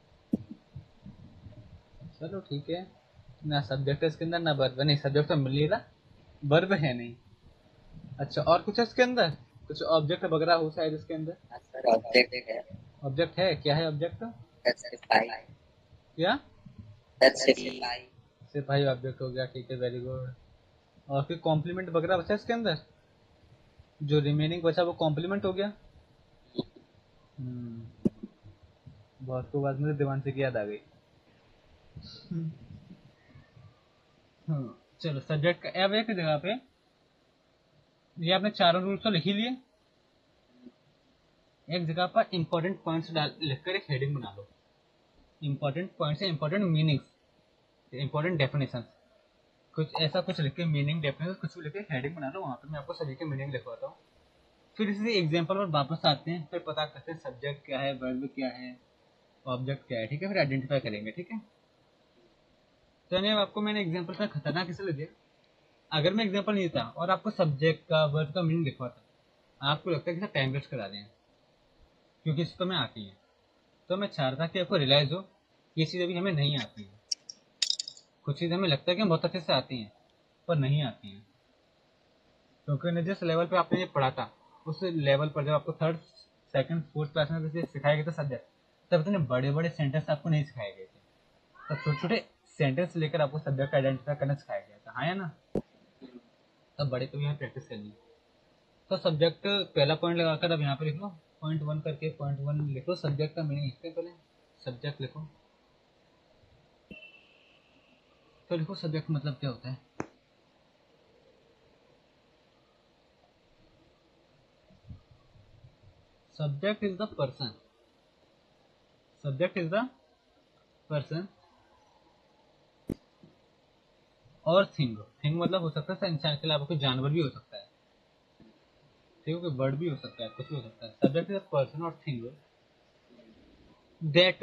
चलो ठीक है, ना सब्जेक्ट है इसके अंदर ना वर्ब, नहीं सब्जेक्ट तो मिल ही रहा, वर्ब है नहीं। अच्छा, और कुछ है इसके अंदर? कुछ ऑब्जेक्ट वगैरह हो शायद इसके अंदर? सर ऑब्जेक्ट है। ऑब्जेक्ट है? क्या है ऑब्जेक्ट? सिपाही। क्या? सिपाही। सिपाही ऑब्जेक्ट हो गया, ठीक है, वेरी गुड। और फिर कॉम्प्लीमेंट वगैरह बचा इसके अंदर, जो रिमेनिंग बचा वो कॉम्प्लीमेंट हो गया। हम्म, बहुत को बाद में दिवान से की याद आ गई। हाँ, चलो सब्जेक्ट का अब एक जगह पे ये आपने चारों रूल्स तो लिख ही लिए, एक जगह पर इंपॉर्टेंट पॉइंट्स डाल लिखकर एक हेडिंग बना लो। Important points, important meanings, important definition, कुछ ऐसा कुछ लिख के, मीनिंग डेफिनेशन कुछ भी लिख के हेडिंग बना लो, वहाँ पे मैं आपको सभी के मीनिंग लिखवाता हूँ। फिर इसी एग्जाम्पल पर वापस आते हैं, फिर पता करते हैं सब्जेक्ट क्या है, वर्ब क्या है, ऑब्जेक्ट क्या है, ठीक है, फिर आइडेंटिफाई करेंगे, ठीक है। तो यानी आपको मैंने एग्जाम्पल का खतरनाक किसे लगे, अगर मैं एग्जाम्पल नहीं देता और आपको सब्जेक्ट का वर्ब का मीनिंग लिखवाता, आपको लगता है कि टाइम वेस्ट करा रहे हैं, क्योंकि इसको मैं आती है। तो मैं चाहता कि आपको रियलाइज हो ये चीज़ अभी हमें नहीं आती है। कुछ चीज़ हमें लगता है कि हम बहुत अच्छे से आती हैं पर नहीं आती हैं, क्योंकि जिस लेवल पे आपने ये पढ़ा था उस लेवल पर जब आपको थर्ड सेकंड फोर्थ क्लास में जैसे सिखाया गया था सब्जेक्ट, तब इतने बड़े बड़े सेंटेंस आपको नहीं सिखाए गए थे। तब छोटे छोटे सेंटेंस लेकर आपको सब्जेक्ट आइडेंटिफाई करना सिखाया गया था, हाँ या ना? तब बड़े पे भी हमें प्रैक्टिस करनी। तो सब्जेक्ट पहला पॉइंट लगाकर अब यहाँ पे लिख लो पॉइंट वन करके, पॉइंट वन लिखो, सब्जेक्ट का मीनिंग लिखते हैं पहले। सब्जेक्ट लिखो, तो लिखो सब्जेक्ट मतलब क्या होता है। Subject is the person, subject is the person और थिंग। थिंग मतलब हो सकता है इंसान के अलावा कोई जानवर भी हो सकता है, ठीक है, कोई बर्ड भी हो सकता है, कुछ भी हो सकता है। सब्जेक्ट इज अ पर्सन और thing that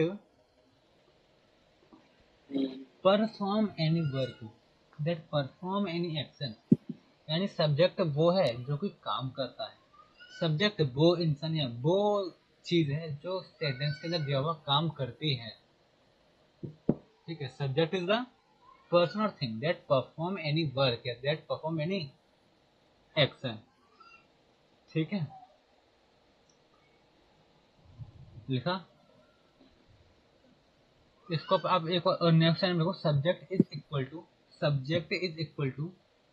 perform any work, that perform any action. यानी सब्जेक्ट वो है जो कोई काम करता है। सब्जेक्ट वो इंसान या वो चीज है जो सेंटेंस के अंदर दिया हुआ काम करती है, ठीक है। सब्जेक्ट इज द पर्सन और thing that perform any work या दैट परफॉर्म एनी एक्शन, ठीक है, लिखा। इसको आप एक और नेक्स्ट टाइम देखो, subject is equal to, subject is equal to,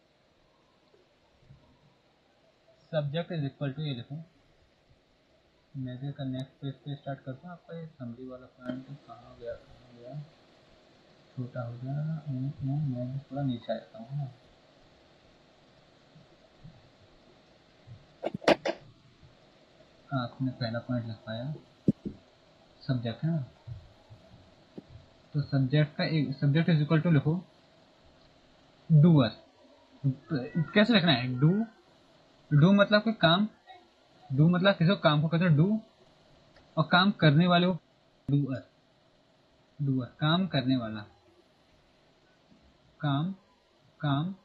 subject is equal to, ये लिखो। मैं का नेक्स्ट पेज पे स्टार्ट करता हूँ। आपका ये समरी वाला पॉइंट कहाँ गया, कहाँ गया, छोटा हो गया। मैं थोड़ा नीचे आ जाता हूँ ना। आपने पहला पॉइंट लिख पाया सब्जेक्ट है ना, तो सब्जेक्ट का एक सब्जेक्ट इज इक्वल टू लिखो डूअर। कैसे लिखना है? डू, डू मतलब कोई काम, डू मतलब किसी काम को कहते हैं डू, और काम करने वाले को डूअर, डूअर काम करने वाला, काम, काम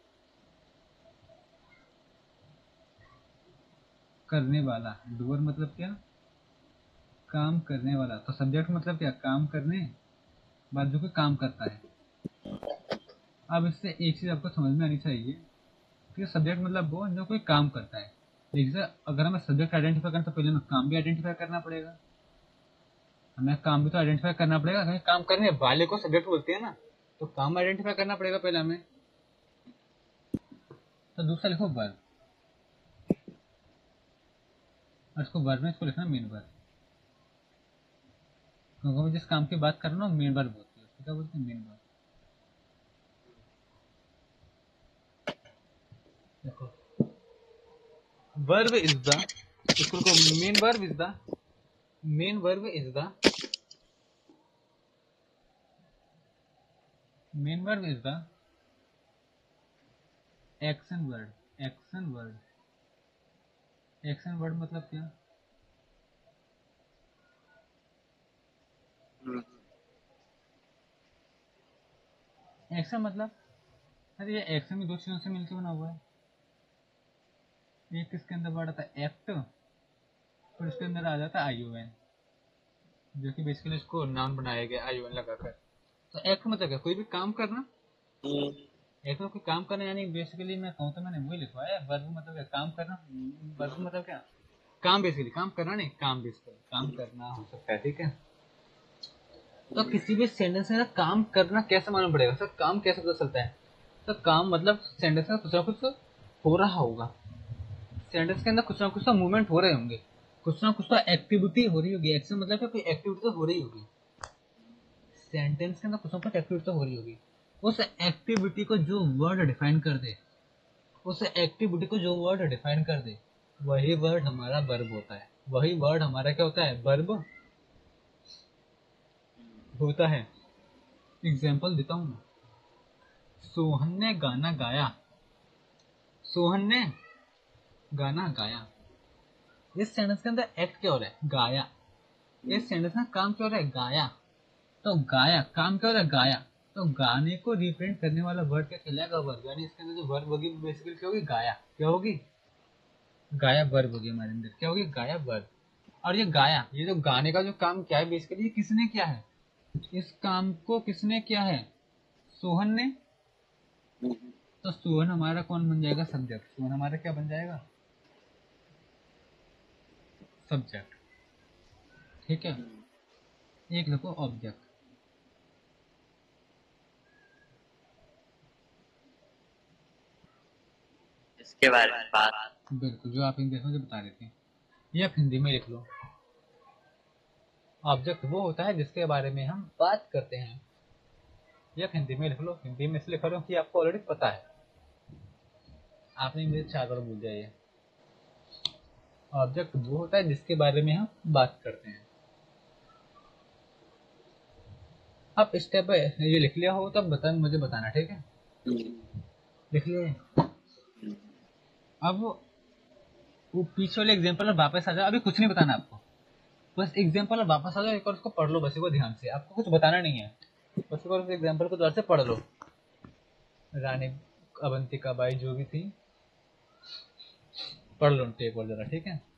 करने वाला। डूअर मतलब क्या? काम करने वाला। तो सब्जेक्ट मतलब क्या? काम करने वाला जो कोई काम करता है। अब इससे एक चीज आपको समझ में आनी चाहिए कि सब्जेक्ट मतलब वो जो कोई काम करता है। जैसे अगर हमें सब्जेक्ट आइडेंटिफाई करना तो पहले हमें काम भी आइडेंटिफाई करना पड़ेगा, हमें काम भी तो आइडेंटिफाई करना पड़ेगा। हमें काम करने वाले को सब्जेक्ट बोलते हैं ना, तो काम आइडेंटिफाई करना पड़ेगा पहले हमें। तो दूसरा लिखो वर्ब, और इसको वर्ब में इसको लिखना मेन वर्ब, क्योंकि मैं जिस काम की बात कर रहा हूँ मेन वर्ब होती है, क्या बोलते हैं? Main verb. देखो वर्ब इज द, इसको main verb is the, main verb is the, main verb is the action word. Action word, action word मतलब क्या? एक्शन मतलब, अरे ये एक्शन भी दो चीजों से मिलकर बना हुआ है। एक किसके अंदर वर्ड आता है? एक्ट, और इसके अंदर आ जाता है आई ओ एन, जो कि बेसिकली इसको नाउन बनाया गया आई ओ एन लगाकर। तो एक्ट मतलब क्या? कोई भी काम करना। एक्ट में कोई काम करना, यानी बेसिकली मैं कहूँ तो मैंने वही लिखवाया है। वर्ब मतलब क्या? काम करना। वर्ब मतलब क्या? काम, बेसिकली काम करना नहीं, काम बेसिकली काम करना हो सकता है, ठीक है। तो किसी भी सेंटेंस में काम करना कैसे मालूम पड़ेगा सर? काम कैसे पता चलता है? तो काम मतलब सेंटेंस में कुछ ना कुछ हो रहा होगा, सेंटेंस के अंदर कुछ ना कुछ तो मूवमेंट हो रहे होंगे, कुछ ना कुछ तो एक्टिविटी हो रही होगी। एक्शन मतलब क्या? कोई एक्टिविटी तो हो रही होगी, सेंटेंस के अंदर कुछ ना कुछ एक्टिविटी तो हो रही होगी। उस एक्टिविटी को जो वर्ड डिफाइन कर दे, उस एक्टिविटी को जो वर्ड डिफाइन कर दे, वही वर्ड हमारा वर्ब होता है। वही वर्ड हमारा क्या होता है? वर्ब होता है। एग्जाम्पल देता हूँ मैं। सोहन ने गाना गाया, सोहन ने गाना गाया। इस सेंटेंस के अंदर एक्ट क्या हो रहा है? गाया। इस सेंटेंस में काम क्या हो रहा है? गाया। तो गाया, काम क्या हो रहा है? गाया। तो गाने को रिप्रेजेंट करने वाला वर्ड क्या कहलाएगा? वर्ब। यानी इसके अंदर जो वर्ब होगी बेसिकली क्या होगी? गाया। क्या होगी? गाया वर्ब होगी हमारे अंदर। क्या होगी? गाया वर्ब। और ये गाया, ये जो गाने का जो काम क्या है बेसिकली, ये किसने किया है? इस काम को किसने किया है? सोहन ने। तो सोहन हमारा कौन बन जाएगा? सब्जेक्ट। सोहन हमारा क्या बन जाएगा? सब्जेक्ट। ठीक है, एक लिखो ऑब्जेक्ट। इसके बारे में बात, बिल्कुल, जो आप इंग्लिश में बता रहे थे, ये आप हिंदी में लिख लो। ऑब्जेक्ट वो होता है जिसके बारे में हम बात करते हैं। ये आप हिंदी में लिख लो। हिंदी में इसलिए लिख रहा हूँ कि आपको ऑलरेडी पता है, आपने इंग्लिश चार बार बोल दिया। ये ऑब्जेक्ट वो होता है जिसके बारे में हम बात करते हैं। आप स्टेप बाय ये लिख लिया हो तब बता, मुझे बताना, ठीक है? लिख लिए? अब वो पीछे वाले एग्जांपल वापस आ जाओ। अभी कुछ नहीं बताना आपको, बस एग्जांपल वापस आ जाओ, एक और उसको पढ़ लो, बस एक बार ध्यान से। आपको कुछ बताना नहीं है, बस एक बार उस एग्जांपल को दोबारा से पढ़ लो। रानी अवंतिका बाई जो भी थी, पढ़ लो उनके एक बार जरा, ठीक है?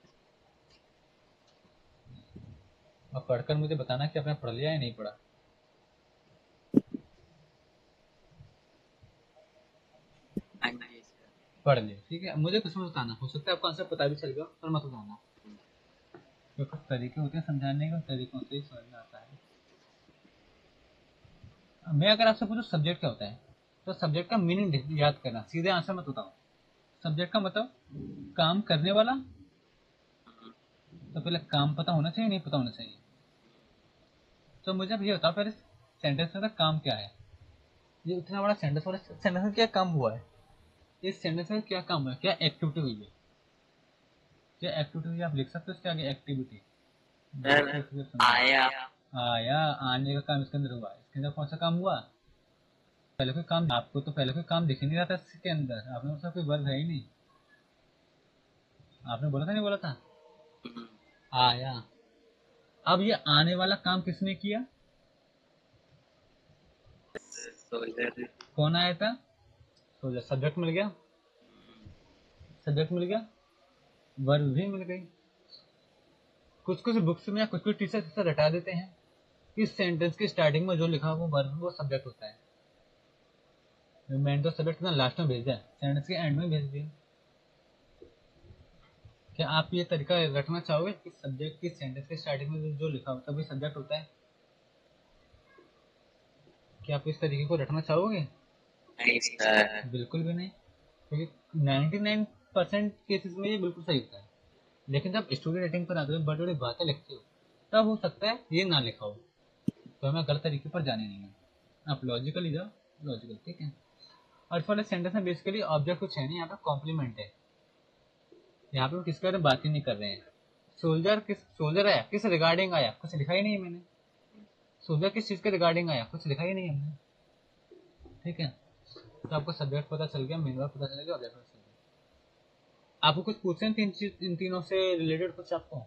अब पढ़कर मुझे बताना कि आपने पढ़ लिया या नहीं पढ़ा। पढ़ लिया, ठीक है? मुझे कुछ मत बताना, हो सकता है आपको आंसर पता भी चल गया पर मत बताना, क्योंकि कुछ तरीके होते हैं समझाने के, तरीकों से ही समझ में आता है। मैं अगर आपसे पूछूं सब्जेक्ट क्या होता है, तो सब्जेक्ट का मीनिंग याद करना, सीधे आंसर मत बताओ। सब्जेक्ट का मतलब काम करने वाला। तो पहले काम पता होना चाहिए, नहीं पता होना चाहिए? तो मुझे अब ये बताओ पहले, सेंटेंस का काम क्या है? ये इतना बड़ा सेंटेंस, और सेंटेंस में क्या काम हुआ है? इस सेंटेंस में क्या काम हुआ है, क्या एक्टिविटी हुई है? क्या एक्टिविटी हुई है? आप लिख सकते हो इसके आगे एक्टिविटी। आया आया, आने का काम इसके अंदर हुआ। इसके अंदर कौन सा काम हुआ? पहले कोई काम, आपको तो पहले कोई काम दिख ही नहीं रहा था इसके अंदर, आपने बोला कोई वर्ब है ही नहीं, आपने बोला था नहीं बोला था? आया। अब ये आने वाला काम किसने किया? कौन आया था? सोल्जर। सब्जेक्ट मिल गया, सब्जेक्ट मिल गया, वर्ब भी मिल गई। कुछ कुछ बुक्स में या कुछ कुछ टीचर ऐसा रटा देते हैं, इस सेंटेंस की स्टार्टिंग में जो लिखा वो वर्ब वो सब्जेक्ट होता है। मैंने तो सब्जेक्ट ना लास्ट में भेज दिया, सेंटेंस के एंड में भेज दिया। क्या आप ये तरीका रखना चाहोगे कि सब्जेक्ट की सेंटेंस के स्टार्टिंग में जो लिखा होता है वही सब्जेक्ट होता है? क्या आप इस तरीके को रखना चाहोगे? नहीं सर, बिल्कुल भी नहीं, क्योंकि निन्यानवे परसेंट केसेस में ये बिल्कुल सही होता है। लेकिन जब स्टोरी राइटिंग पर आते हो, बड़ी बड़ी बातें लिखते हो, तब हो सकता है ये ना लिखा हो, तो हमें गलत तरीके पर जाने नहीं है। आप लॉजिकली जाओ, लॉजिकल, ठीक है? और इस वाले सेंटेंस में बेसिकली ऑब्जेक्ट कुछ है नहीं, यहाँ पे कॉम्प्लीमेंट है। यहाँ पे किसके बारे में बात ही नहीं कर रहे हैं। सोल्जर किस, सोल्जर आया किस रिगार्डिंग आया, कुछ लिखा ही नहीं है मैंने। सोल्जर किस चीज के रिगार्डिंग आया, कुछ लिखा ही नहीं है हमने, ठीक है? तो आपको सब्जेक्ट पता चल गया, मेन वर्ब पता चल गया, ऑब्जेक्ट पता चल गया। आपको कुछ पूछे तीन चीज, इन तीनों से रिलेटेड कुछ आपको?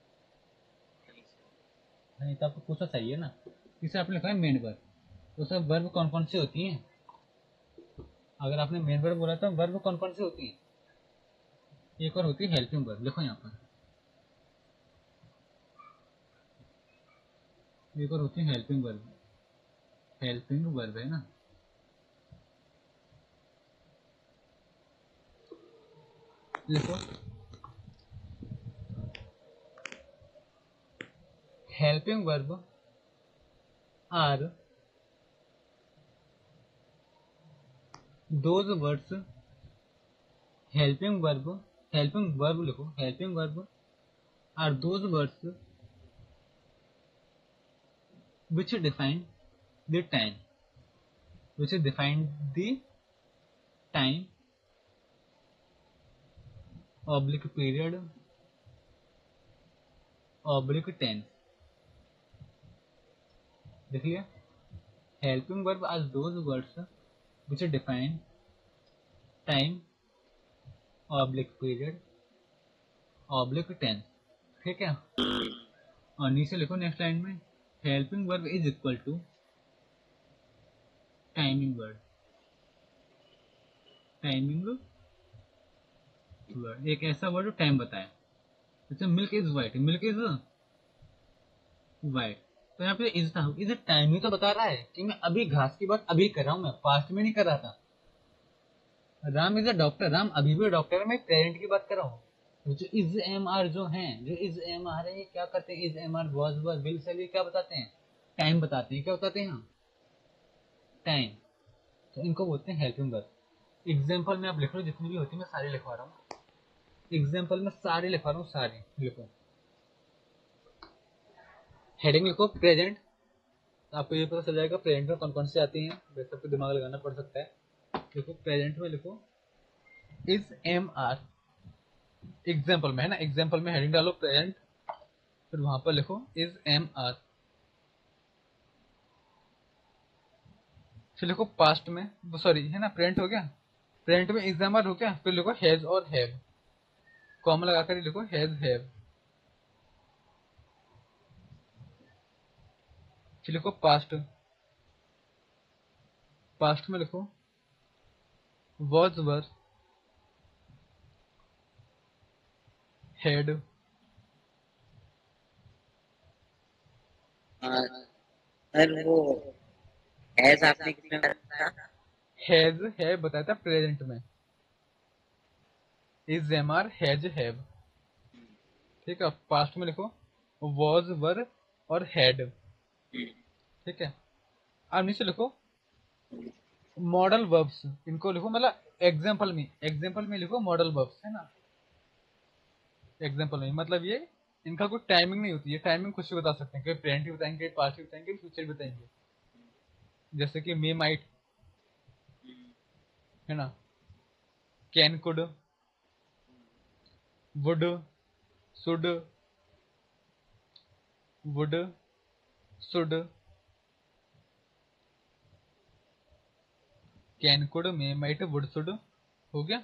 नहीं तो आपको पूछना चाहिए ना। इसे आपने लिखा है मेन वर्ब, तो सर वर्ब कौन कौन सी होती हैं? अगर आपने मेन वर्ब बोला तो वर्ब कौन कौन सी होती है? एक और होती है हेल्पिंग वर्ब, लिखो यहाँ पर। एक और होती है हेल्पिंग वर्ब, हेल्पिंग वर्ब है ना। लिखो helping verb are those words, helping verb, helping verb लिखो, helping verb are those words which define the time, which define the time, oblique period, oblique tense। देख लिया? Helping verb are those words which define time, oblique period, oblique tense, ठीक है? और नीचे लिखो next line में, helping verb is equal to timing word, timing word एक ऐसा वर्ड जो टाइम बताए। जैसे milk is white, milk is white, तो यहाँ पे इज था, इज टाइम ही तो बता रहा है कि मैं अभी घास की बात अभी कर रहा हूँ, मैं पास्ट में नहीं कर रहा था। Ram is a doctor, Ram अभी भी डॉक्टर है, मैं प्रेजेंट की बात कर रहा हूँ। जो इज एम आर जो हैं, जो इज एम आर है, ये क्या करते हैं? Is am are was was will से भी क्या बताते हैं? टाइम बताते हैं। क्या बताते हैं? टाइम। तो इनको बोलते हैं हेल्पिंग वर्ब। एग्जाम्पल में आप लिख लो, जितनी भी होती है मैं सारी लिखवा रहा हूँ। एग्जाम्पल में सारी लिखवा रहा हूँ, सारी लिखो। हेडिंग लिखो प्रेजेंट, आपको ये पता चल जाएगा प्रेजेंट में कौन कौन से आती हैं, वैसे आपको दिमाग लगाना पड़ सकता है। देखो प्रेजेंट में लिखो इज एम आर, एग्जाम्पल में है ना, एग्जाम्पल में हेडिंग डालो प्रेजेंट, फिर वहां पर लिखो इज एम आर, फिर लिखो पास्ट में, सॉरी है ना, प्रेजेंट हो गया, प्रेजेंट में इज एम आर हो गया, फिर लिखो हैज और हैव, कॉमा लगाकर लिखो हैज हैव, फिर लिखो पास्ट, पास्ट में लिखो वॉज वर हेड, और सर वो एज आपने कितने बताया था? हैज हैव बताया था प्रेजेंट में, is am are has have, ठीक है। पास्ट में लिखो वॉज वर और हैड, ठीक है। अब नीचे लिखो मॉडल वर्ब्स, इनको लिखो मतलब एग्जाम्पल में, एग्जाम्पल में लिखो मॉडल वर्ब्स, है ना। एग्जाम्पल में मतलब ये, इनका कोई टाइमिंग नहीं होती है, टाइमिंग कुछ भी बता सकते हैं, कभी प्रेजेंट भी बताएंगे, पास्ट भी बताएंगे, फ्यूचर भी बताएंगे। जैसे कि मे माइट, है ना, can could, would, should, would, should, can could, may might, would, should, हो गया।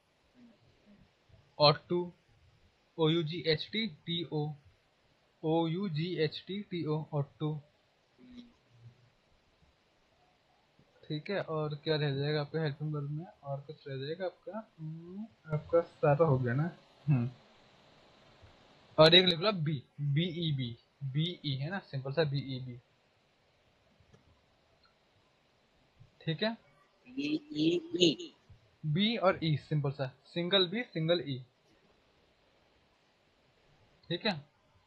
Ought to, O U G H T T O, O U G H T T O, ought to, ठीक है। और क्या रह जाएगा आपका हेल्पिंग वर्ब में, और कुछ रह जाएगा आपका? हम्म, आपका सारा हो गया ना। हम्म और एक लिख लो B, B E B, B E है ना, सिंपल सा बी ई बी, ठीक है। ई ई ई बी और ई, सिंपल सा, सिंगल बी सिंगल ई, ठीक है।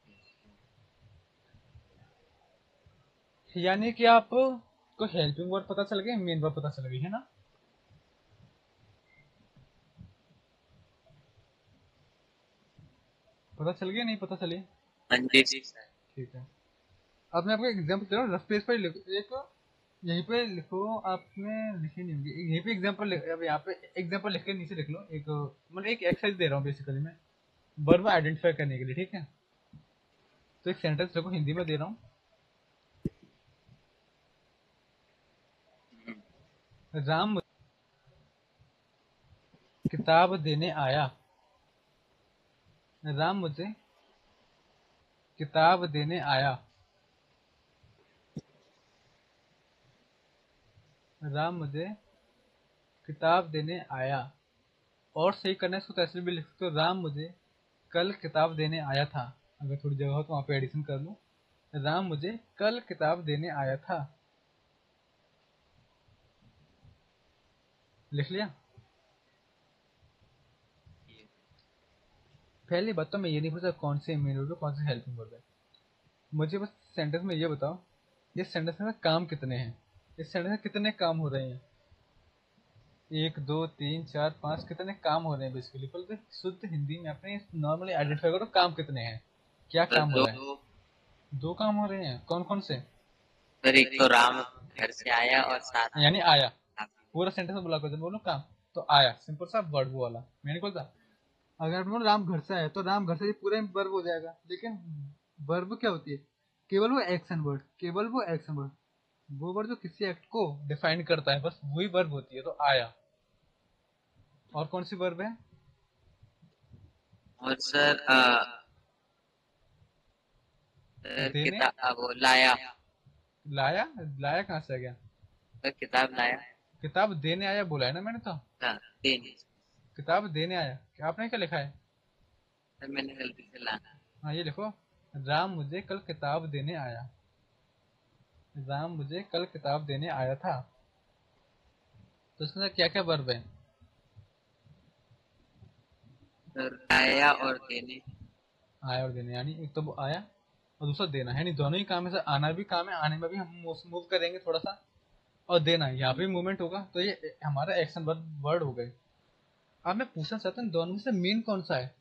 यानी कि आपको हेल्पिंग वर्ब पता चल गया, मेन वर्ब पता चल गई, है ना। पता चल गया, नहीं पता चली? हाँ जी सर। ठीक है। अब मैं आपको एग्जाम्पल दे रहा हूँ, रफ पेज पर लिखो, एक यहीं पे लिखो, आपने लिखी नहीं होगी, यहीं पे एग्जाम्पल, अब यहाँ पे एग्जाम्पल लिख के नीचे लिख लो, एक मतलब एक एक्सरसाइज दे रहा हूँ बेसिकली मैं, वर्ब आइडेंटिफाई करने के लिए, ठीक है। तो एक सेंटेंस देखो, हिंदी में दे रहा हूँ। राम किताब देने आया, राम मुझे किताब देने आया, राम मुझे किताब देने आया। और सही करना है इसको तो ऐसे भी लिख सकते हो, राम मुझे कल किताब देने आया था, अगर थोड़ी जगह हो तो वहां पे एडिशन कर लूं, राम मुझे कल किताब देने आया था, लिख लिया। पहली बात तो मैं ये नहीं पूछा कौन से मेन वर्ब है, कौन से हेल्पिंग वर्ब है, मुझे बस सेंटेंस में ये बताओ, ये सेंटेंस में काम कितने हैं, इस सेंटेंस में कितने काम हो रहे हैं, एक दो तीन चार पांच, कितने काम हो रहे हैं बेसिकली, पर शुद्ध हिंदी में अपने नॉर्मली आइडेंटिफाई करो काम कितने हैं, क्या सर काम हो दो। रहा है। दो काम हो रहे हैं, कौन कौन से? सर एक तो राम घर से आया और साथ यानी आया, आप पूरा सेंटेंस में बोला कर, जब बोलो काम तो आया, सिंपल सा वर्ब वो वाला, मैंने बोलता अगर आप बोलो राम घर से आया तो राम घर से पूरा वर्ब हो जाएगा, लेकिन वर्ब क्या होती है? केवल वो एक्शन वर्ड, केवल वो एक्शन वर्ड, वो वर्ड जो किसी एक्ट को डिफाइन करता है, बस वही वर्ब होती है, तो आया। और कौन सी वर्ब है? और सर अ, सर देने, किताब वो लाया, लाया, लाया कहाँ से आ गया? सर किताब लाया, किताब देने आया बोला है ना मैंने तो, हाँ तीन। किताब देने आया, क्या आपने क्या लिखा है? सर मैंने गलती से लाना। हाँ ये लिखो, राम मुझे कल किताब देने आया, राम मुझे कल किताब देने आया था। तो इसमें क्या क्या वर्ब है? और आया और देने। आया और देने, यानी एक तो वो आया और दूसरा देना है, यानी दोनों ही काम है। सर आना भी काम है, आने में भी हम मूव करेंगे थोड़ा सा, और देना यहाँ पे मूवमेंट होगा, तो ये हमारा एक्शन वर्ड वर्ड हो गए। अब मैं पूछना चाहता हूँ दोनों में से मेन कौन सा है?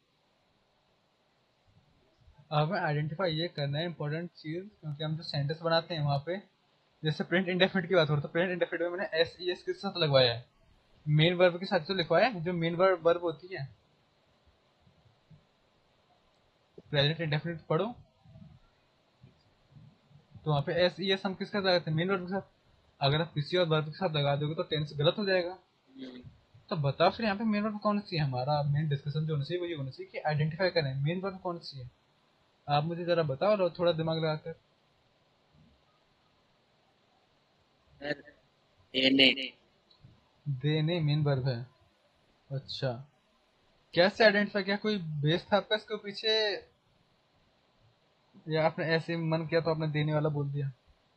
अब हमें आइडेंटिफाई ये करना है इंपॉर्टेंट चीज, क्योंकि हम जो सेंटेंस बनाते हैं वहाँ पे, जैसे प्रिंट इंडेफिनिट की बात हो रही है, तो प्रिंट इंडेफिनिट में मैंने एस ई एस के साथ लगवाया है, मेन वर्ब के साथ तो लिखवाया है, जो मेन वर्ब वर्ब होती है। प्रेजेंट इंडेफिनिट पढ़ो तो वहाँ पे एस ई एस हम किसके साथ लगाते हैं? मेन वर्ब के साथ। अगर आप किसी और वर्ब के साथ लगा दोगे तो टेंस गलत हो जाएगा। तो बताओ फिर यहाँ पे मेन वर्ब कौन सी है? हमारा मेन डिस्कशन जो होना चाहिए वो ये होना चाहिए कि आइडेंटिफाई करें मेन वर्ब कौन सी है। आप मुझे जरा बताओ और थोड़ा दिमाग लगाकर। देने। देने मेन वर्ब है। अच्छा, कैसे आइडेंटिफाई किया? कोई बेस था आपका इसके पीछे, या आपने ऐसे मन किया तो आपने देने वाला बोल दिया?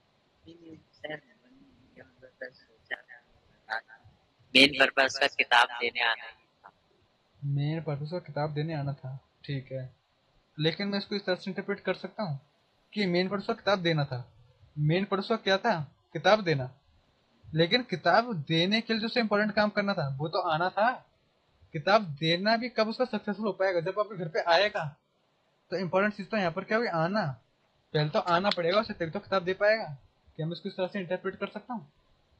मेन पर्पस का किताब देने आना ही था। मेन पर्पस का किताब देने आना था, ठीक है। लेकिन मैं इसको इस तरह से इंटरप्रेट कर सकता हूँ कि मेन पर्पस का किताब देना था। मेन पर्पस का क्या था? किताब देना। लेकिन किताब देने के लिए जो इम्पोर्टेंट काम करना था वो तो आना था। किताब देना भी कब उसका सक्सेसफुल हो पाएगा? जब आपके घर पे आएगा। तो इम्पोर्टेंट चीज तो यहाँ पर क्या होगी? आना। पहले तो आना पड़ेगा उसे, तभी तो किताब दे पाएगा। क्या मैं इसको इस तरह से इंटरप्रेट कर सकता हूँ?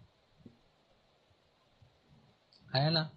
है ना?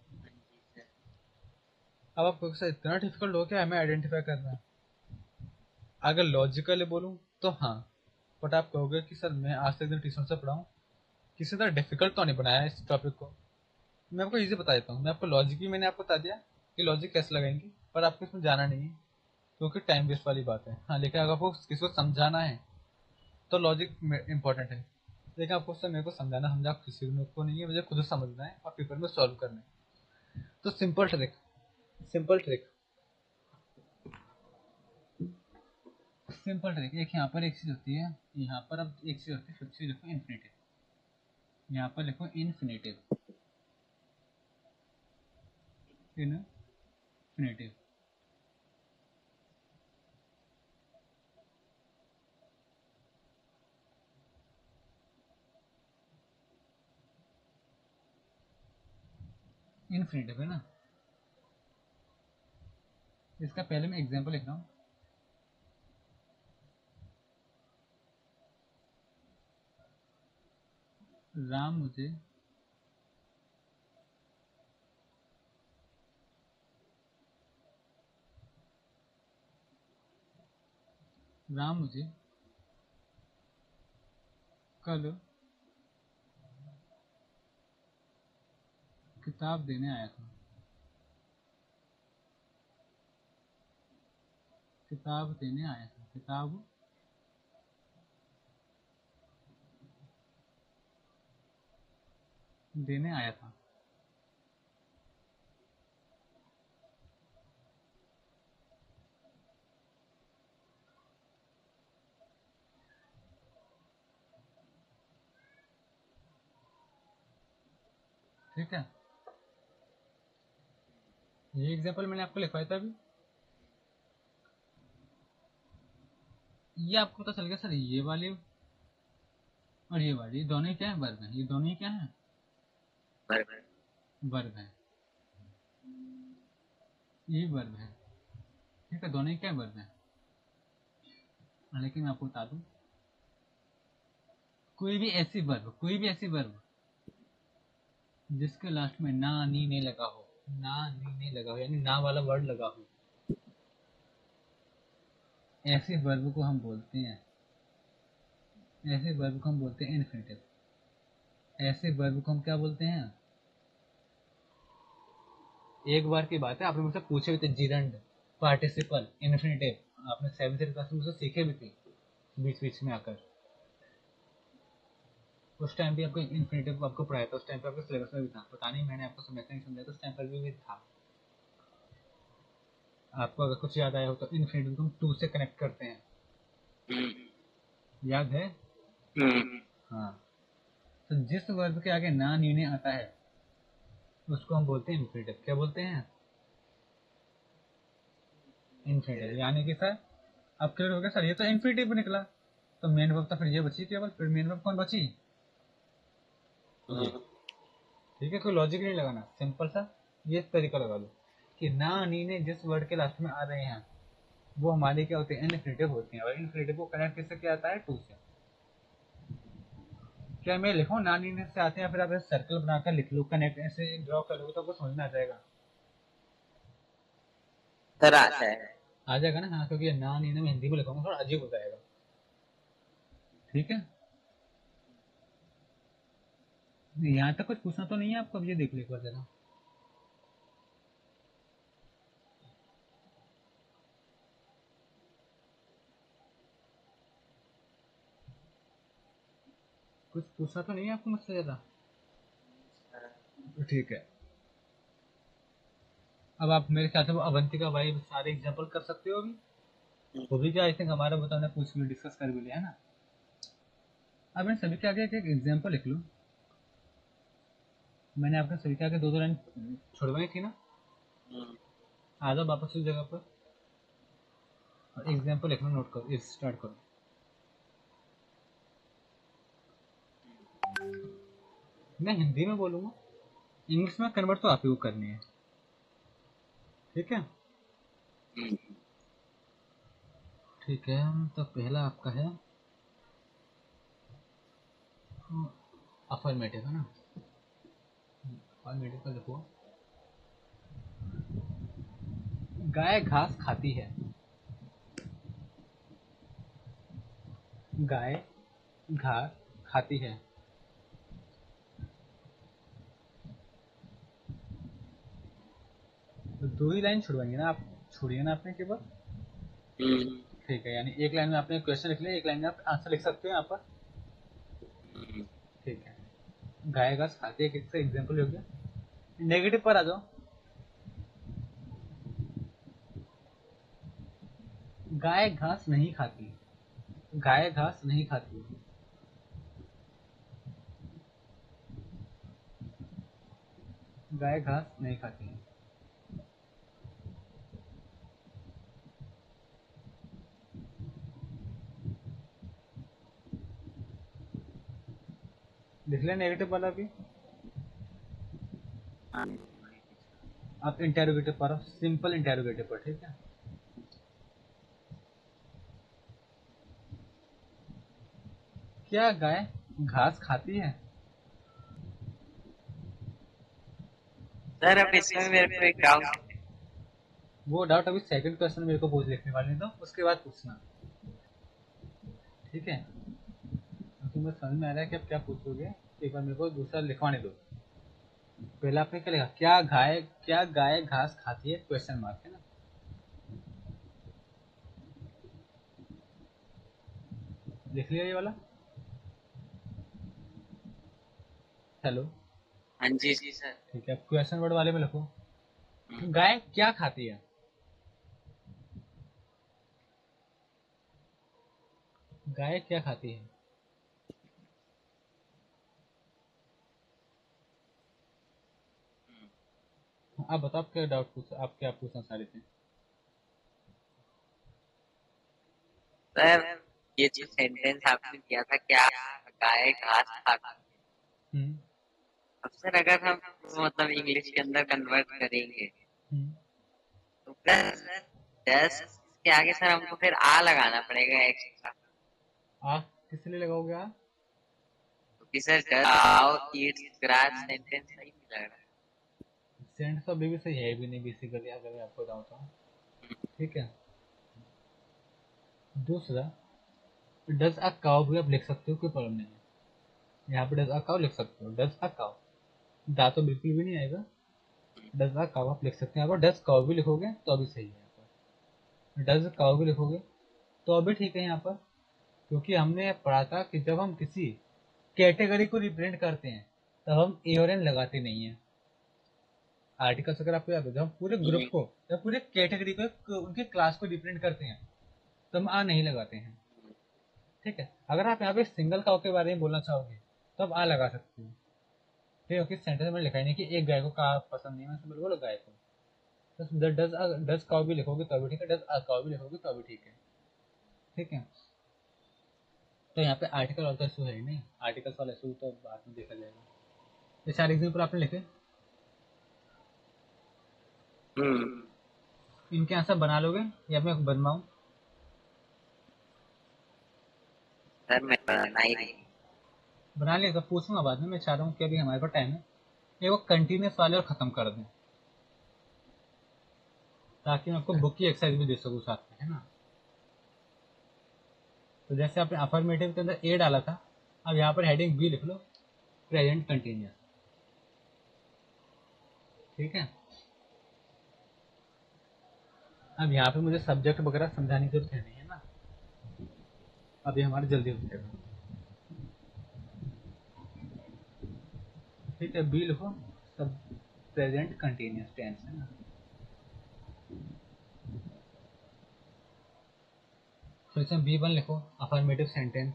अब आपको सर इतना डिफिकल्ट हो गया हमें आइडेंटिफाई करना। अगर लॉजिकली बोलूँ तो हाँ, बट आप कहोगे कि सर मैं आज तक ट्यूशन से पढ़ा हूँ, किसी तरह डिफिकल्ट तो नहीं बनाया इस टॉपिक को। मैं आपको इजी बता देता हूँ। मैं आपको लॉजिक भी मैंने आपको बता दिया कि लॉजिक कैसे लगाएंगे, पर आपको इसमें जाना नहीं है क्योंकि टाइम वेस्ट वाली बात है। हाँ, लेकिन अगर आपको किसी को समझाना है तो लॉजिक इंपॉर्टेंट है। लेकिन आपको उससे मेरे को समझाना समझा किसी को नहीं है, मुझे खुद समझना है और पेपर में सॉल्व करना है। तो simple trick, simple trick simple trick एक यहाँ पर एक चीज होती है, यहाँ पर अब एक चीज होती है, फिर चीज लिखो इन्फिनेटिव। यहाँ पर लिखो इन्फिनेटिव, इन्फिनेटिव। इन्फिनेटिव है ना। इसका पहले मैं एग्जांपल लिख रहा हूँ। राम मुझे राम मुझे कल किताब देने आया था। किताब देने आया था, किताब देने आया था। ठीक है, ये एग्जांपल मैंने आपको लिखवाया था अभी। ये आपको पता चल गया सर, ये वाली और ये वाली, ये दोनों ही क्या है? वर्ग है। ये दोनों ही क्या है? वर्ग है। ये वर्ग है। ठीक है, दोनों ही क्या है? वर्ग है। लेकिन मैं आपको बता दूं, कोई भी ऐसी वर्ब, कोई भी ऐसी वर्ब जिसके लास्ट में ना नी नहीं लगा हो, ना नी नहीं लगा हो, यानी ना वाला वर्ड लगा हो, ऐसे वर्ब को हम बोलते हैं, ऐसे वर्ब को हम बोलते हैं इन्फिनेटिव। ऐसे वर्ब को हम क्या बोलते हैं? एक बार की बात है, आपने मुझसे पूछे भी थे जीरंड, पार्टिसिपल, इन्फिनेटिव, आपने सेवन क्लास में मुझसे सीखे भी थे बीच बीच में आकर। उस टाइम भी आपको इन्फिनेटिव आपको पढ़ाया था, उस टाइम पे आपके सिलेबस में भी था। पता नहीं मैंने आपको समझा नहीं समझा, तो उस टाइम पर भी, भी था। आपको अगर कुछ याद आया हो तो इन्फिनेटिव को हम टू से कनेक्ट करते हैं, याद है? हम्म। हाँ, तो जिस वर्ब के आगे नॉन यूनियन आता है उसको हम बोलते हैं इंफिनिटिव। क्या बोलते हैं? इंफिनिटिव। यानी कि सर अब क्लियर हो गया सर, ये तो इंफिनिटिव निकला, तो मेन वर्ब तो फिर ये बची केवल, फिर मेन वर्ब कौन बची? ये। ठीक है, कोई लॉजिक नहीं लगाना, सिंपल सा ये तरीका लगा लो कि ना नी ने जिस वर्ड के लास्ट में आ रहे हैं वो हमारे क्या होते हैं? इनफिनिटिव होते हैं। और इनफिनिटिव को कनेक्ट किससे किया जाता है? टू से। क्या मैं लिखूं ना नी ने से आते हैं, फिर आप ऐसे सर्कल बनाकर लिख लो, कनेक्ट ऐसे ड्रॉ कर लो तो आपको समझ में आ जाएगा। सर आता है। आ जाएगा ना? हाँ, क्योंकि ना नी ने मैं हिंदी में लिखूंगा थोड़ा अजीब हो जाएगा। ठीक है, यहाँ तक कुछ पूछना तो नहीं है आपको? अब ये देख लो एक बार जरा। कुछ पूछना तो नहीं है आपको मुझसे ज्यादा? ठीक है, अब आप मेरे ख्याल से वो अवंतिका भाई सारे एग्जांपल कर सकते हो अभी। वो भी क्या आई थिंक हमारा बताओ ना पूछ लिया, डिस्कस कर भी लिया है ना। अब इन सभी के आगे एक एग्जांपल लिख लो। मैंने आपके सभी के आगे दो दो लाइन छुड़वाई थी ना। आ जाओ वापस उस जगह पर और एग्जांपल लिखना नोट करो, स्टार्ट करो। मैं हिंदी में बोलूंगा, इंग्लिश में कन्वर्ट तो आप ही को करनी है। ठीक है, ठीक है, तो पहला आपका है अफर्मेटिव, है ना? अफर्मेटिव का लिखो, गाय घास खाती है। गाय घास खाती है। तो दो ही लाइन छुड़वाएंगे ना आप? छोड़िए ना आपने केवल। ठीक है, यानी एक लाइन में आपने क्वेश्चन लिख लिया, एक लाइन में आप आंसर लिख सकते हो यहाँ पर। ठीक है, गाय घास खाती है किससे एग्जाम्पल हो गया। नेगेटिव पर आ जाओ। गाय घास नहीं खाती। गाय घास नहीं खाती। गाय घास नहीं खाती है। लिख ले नेगेटिव वाला भी। आप इंटेरोगेटिव पर, सिंपल इंटेरोगेटिव पर। ठीक है, क्या गाय घास खाती है? सर अब इसमें मेरे को एक डाउट है। वो डाउट अभी सेकंड क्वेश्चन मेरे को पूछ लिखने वाले तो उसके बाद पूछना। ठीक है, क्योंकि मुझे समझ में आ रहा है कि आप क्या पूछोगे। एक बार मेरे को दूसरा लिखवाने दो। पहला आपने क्या लिखा? क्या गाय क्या गाय घास खाती है? क्वेश्चन मार्क, है ना? लिख लिया ये वाला? हेलो। हाँ जी जी सर। ठीक है, क्वेश्चन वर्ड वाले में लिखो, गाय क्या खाती है? गाय क्या खाती है? आप बताओ, आप क्या डाउट पूछ, आप क्या पूछना चाह रहे थे? सर ये जो सेंटेंस आपने दिया था, क्या गाय घास खाती है, हम्म अब सर अगर हम मतलब इंग्लिश के अंदर कन्वर्ट करेंगे हम्म तो फिर सर दस के आगे सर हमको फिर आ लगाना पड़ेगा एक्स्ट्रा। आ किस लिए लगाओगे आ? क्योंकि sir does cow eats grass sentence सही नहीं लग रहा सेंट तो अभी भी सही है भी नहीं बेसिकली, अगर मैं आपको बताऊं तो। ठीक है, दूसरा, डज अ काउ भी आप लिख सकते हो, कोई प्रॉब्लम नहीं है। यहाँ पे डज अ काउ लिख सकते हो, डज अ काउ। दा तो बिल्कुल भी नहीं आएगा। डज अ काउ आप लिख सकते हैं। यहाँ पर डज काउ भी लिखोगे तो अभी सही है। यहाँ पर डज काउ भी लिखोगे तो अभी ठीक है यहाँ पर, क्योंकि हमने पढ़ा था कि जब हम किसी कैटेगरी को रिप्रेजेंट करते हैं तब हम ए और एन लगाते नहीं है। आर्टिकल्स अगर आपको याद हो, जब हम पूरे ग्रुप को या पूरे कैटेगरी को, उनके क्लास को रिप्रेजेंट करते हैं तो हम आ नहीं लगाते हैं। ठीक है। अगर आप यहाँ पे सिंगल काउ के बारे में बोलना चाहोगे तो आप आ लगा सकते हो, ठीक है, किस सेंटेंस में लिखा ही नहीं कि एक गाय को काउ पसंद नहीं है, मैं बोलो गाय को, तो डज डज काउ भी लिखोगे तो भी ठीक है, डज अ काउ भी लिखोगे तो भी ठीक है, ठीक है। तो यहाँ पे आर्टिकल और इशू है ही नहीं, आर्टिकल्स वाला इशू तो बाद में देखा जाएगा। ये चार एग्जाम्पल आपने लिखे, हम्म इनके आंसर बना लोगे या मैं बनवाऊं? सर मैं बनाना ही नहीं। बना लिया तो पूछूंगा बाद में, मैं चाह रहा हूँ कि अभी हमारे पास टाइम है, ये वो कंटिन्यूस वाले और खत्म कर दें, ताकि मैं आपको बुक की एक्सरसाइज भी दे सकूँ साथ में, है ना। तो जैसे आपने अफर्मेटिव के अंदर ए डाला था, अब यहाँ पर हेडिंग बी लिख लो, प्रेजेंट कंटिन्यूस, ठीक है। अब यहाँ पे मुझे सब्जेक्ट वगैरह समझाने की जरूरत है नहीं, है ना, अभी हमारे जल्दी हो जाएगा, ठीक है। बी लिखो, सब प्रेजेंट कंटिन्यूस टेंस, है ना। फिर से बी वन लिखो, अफर्मेटिव सेंटेंस,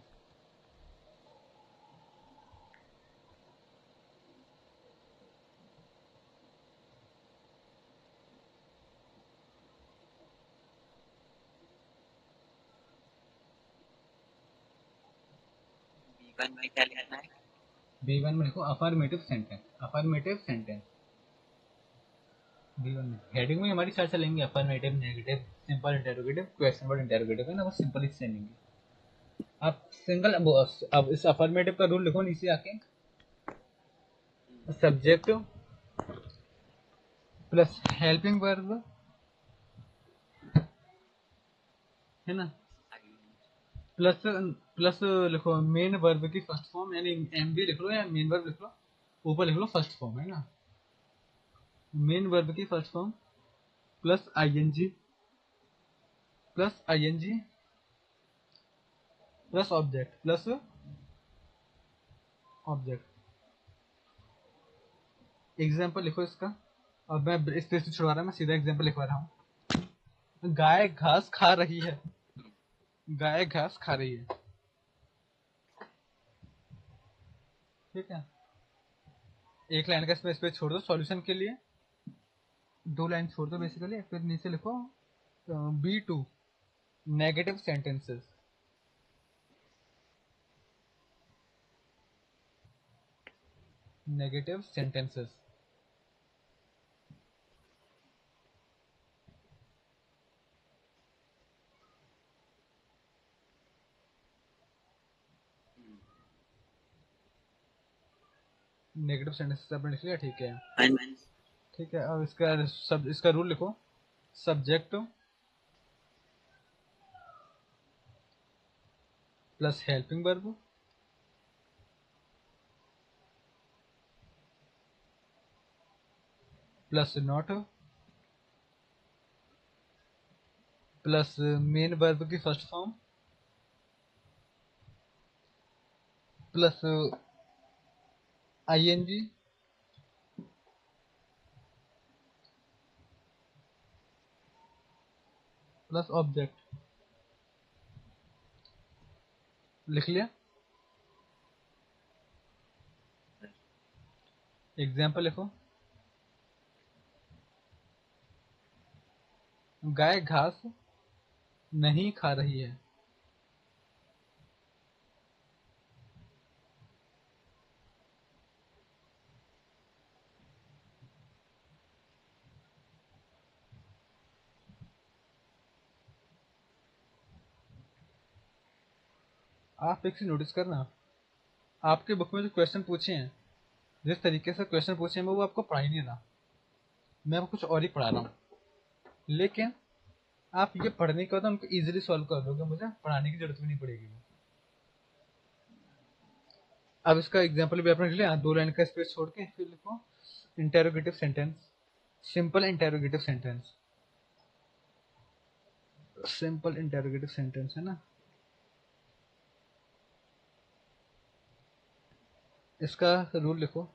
बी वन में क्या लिखना है? बी वन में लिखो affirmative sentence, affirmative sentence, B one में हेडिंग में हमारी चार चलेंगे, affirmative, negative, simple interrogative, question word interrogative, है ना, वो सिंपल ही चलेंगे। आप सिंगल, अब इस अफर्मेटिव का रूल लिखो नीचे आके, सब्जेक्ट प्लस हेल्पिंग वर्ब, है ना, प्लस प्लस लिखो मेन वर्ब की फर्स्ट फॉर्म, यानी एम बी लिख लो या मेन वर्ब लिख लो, ऊपर लिख लो फर्स्ट फॉर्म, है ना, मेन वर्ब की first form plus I N G, plus I N G plus object, plus object. Example लिखो इसका, अब मैं स्पेस से छुड़वा रहा मैं सीधा एग्जाम्पल लिखवा रहा हूँ। गाय घास खा रही है, गाय घास खा रही है, ठीक है। एक लाइन का स्पेस पे छोड़ दो सॉल्यूशन के लिए, दो लाइन छोड़ दो बेसिकली, फिर नीचे लिखो B two negative sentences, negative sentences, negative sentences आपने लिख लिया, ठीक है, हाँ जी। ठीक है। अब इसका सब इसका रूल लिखो, subject plus helping verb plus not plus main verb की first form plus I N G plus object, लिख लिया। एग्जाम्पल लिखो, गाय घास नहीं खा रही है, आप एक चीज नोटिस करना, आपके बुक में जो क्वेश्चन पूछे हैं, जिस तरीके से क्वेश्चन पूछे हैं वो आपको पढ़ा ही नहीं रहा, मैं आपको कुछ और ही पढ़ा रहा हूँ, लेकिन आप ये पढ़ने के बाद उनको इजीली सॉल्व कर दोगे, मुझे पढ़ाने की जरूरत भी नहीं पड़ेगी। अब इसका एग्जांपल भी आपने लिया, दो लाइन का स्पेस छोड़ के फिर लिखो interrogative sentence, simple interrogative sentence, simple interrogative sentence, है ना। इसका रूल लिखो,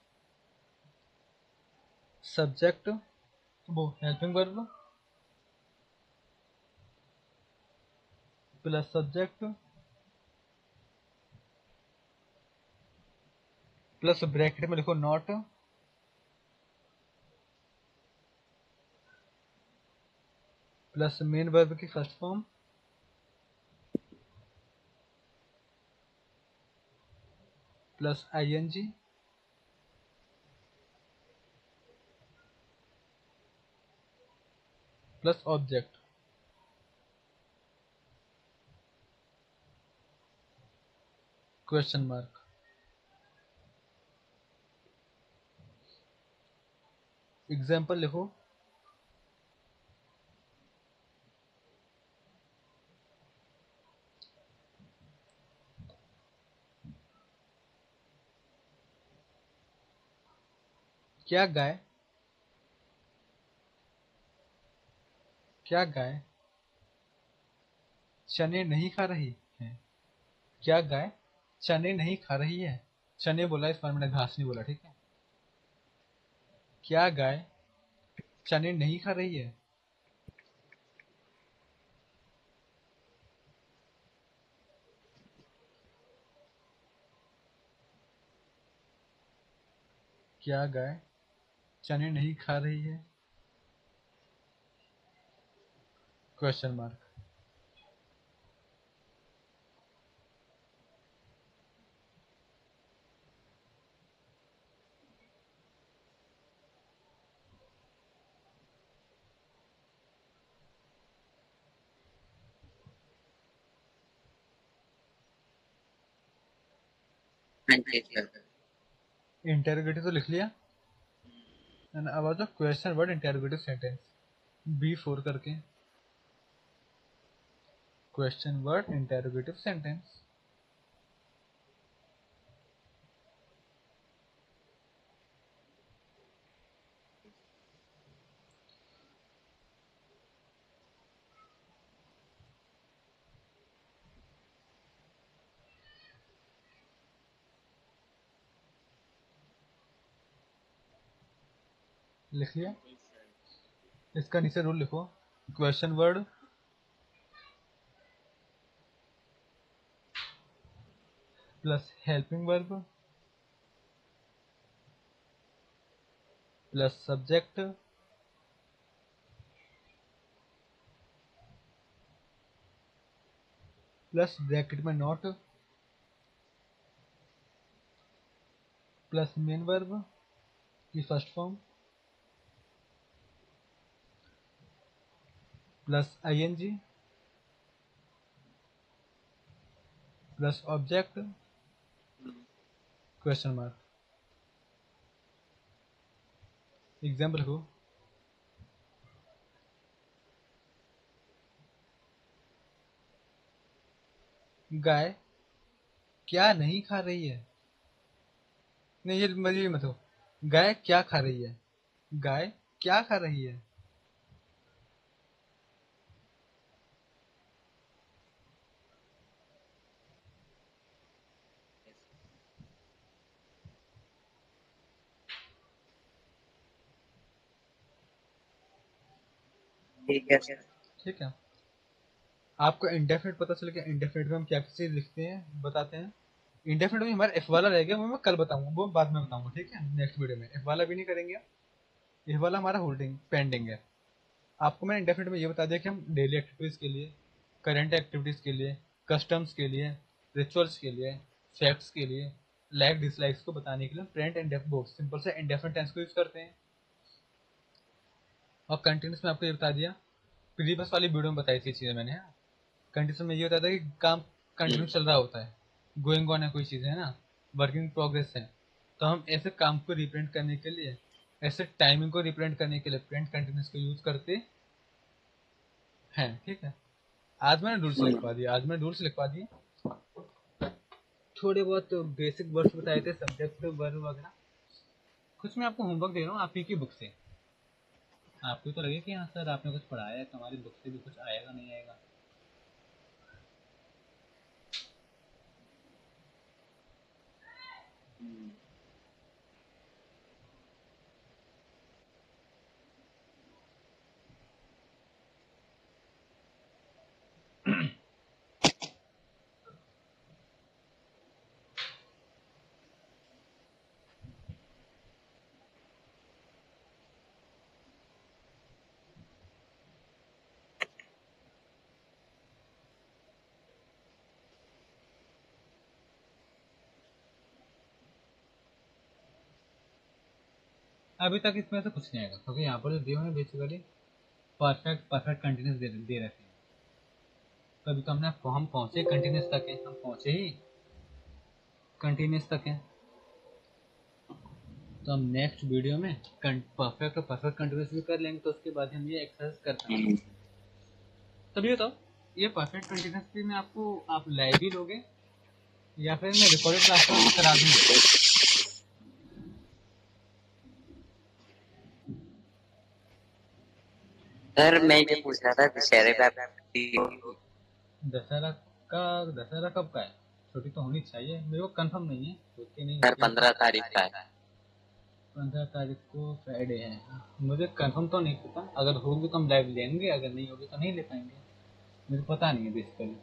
सब्जेक्ट वो helping verb plus subject plus bracket में लिखो नॉट, प्लस मेन वर्ब की first form, plus I N G, plus object. Question mark. Example लिखो। क्या गाय क्या गाय चने नहीं खा रही है? क्या गाय चने नहीं खा रही है? चने बोला, इस बार मैंने घास नहीं बोला, ठीक है। क्या गाय चने नहीं खा रही है? क्या गाय चने नहीं खा रही है? Question mark. हाँ जी सर। इंटेरोगेटिव तो लिख लिया, एंड अब आ जाओ question word interrogative sentence, B four करके। Question word interrogative sentence. लिख लिया। इसका नीचे रूल लिखो। Question word plus helping verb plus subject plus bracket में नॉट प्लस मेन वर्ब की first form plus I N G plus object. Question mark. Example लिखो। गाय क्या नहीं खा रही है? नहीं, ये मजे मत हो। गाय क्या खा रही है? गाय क्या खा रही है? ठीक है सर। ठीक है। आपको इंडेफिनिट पता चल गया। इंडेफिनिट में हम क्या चीज लिखते हैं बताते हैं। इंडेफिनिट में हमारा एफ वाला रह गया, वो मैं कल बताऊंगा, वो बाद में बताऊंगा, ठीक है। नेक्स्ट वीडियो में एफ वाला भी नहीं करेंगे। एफ वाला हमारा होल्डिंग पेंडिंग है। आपको मैंने इंडेफिनिट में ये बता दिया कि हम डेली एक्टिविटीज के लिए, करंट एक्टिविटीज के लिए, कस्टम्स के लिए, रिचुअल्स के लिए, फैक्ट्स के लिए, लाइक डिसलाइक्स को बताने के लिए प्रेजेंट इंडेफ बहुत सिंपल से इंडेफिनिट टेंस को यूज करते हैं। और कंटिन्यूस में आपको ये बता दिया, प्रीवियस वाली वीडियो में बताई थी चीजें मैंने। कंडीशन में ये होता था कि काम कंटिन्यू चल रहा होता है, गोइंग ऑन है कोई चीज़ है ना, वर्किंग प्रोग्रेस है, तो हम ऐसे काम को रिप्रेजेंट करने के लिए, ऐसे टाइमिंग को रिप्रेजेंट करने के लिए प्रेजेंट कंटिन्यूस को यूज करते हैं, ठीक है। आज मैंने रूल्स लिखवा दिए, आज मैंने रूल्स लिखवा दिए। थोड़े बहुत बेसिक वर्ड्स बताए थे, सब्जेक्ट वर्ब वगैरह। कुछ मैं आपको होमवर्क दे रहा हूँ आप ही की बुक से। आपको तो लगे कि हाँ सर आपने कुछ पढ़ाया है, हमारी बुक से भी कुछ आएगा नहीं आएगा। अभी तक इसमें से कुछ नहीं आएगा, क्योंकि यहाँ पर जो दिए हुए बेसिकली परफेक्ट परफेक्ट कंटिन्यूस दे, दे रखे हैं। तो अभी तो हमने हम पहुंचे कंटिन्यूस तक है, हम पहुंचे ही कंटिन्यूस तक है। तो हम नेक्स्ट वीडियो में परफेक्ट और परफेक्ट कंटिन्यूस भी कर लेंगे, तो उसके बाद हम ये एक्सरसाइज कर पाएंगे। तब ये तो ये परफेक्ट कंटिन्यूस भी मैं आपको आप लाइव ही लोगे या फिर मैं रिकॉर्डेड क्लास में करा दूंगा? सर मैं ये पूछ रहा था दशहरे पे दशहरा का दशहरा कब का है? छुट्टी तो होनी चाहिए, मेरे को कंफर्म नहीं है, होती नहीं सर पंद्रह तारीख का है। पंद्रह तारीख को फ्राइडे है, मुझे कंफर्म तो नहीं पता। अगर होगी तो हम लाइव लेंगे, अगर नहीं होगी तो नहीं ले पाएंगे, मुझे पता नहीं है बेसिकली।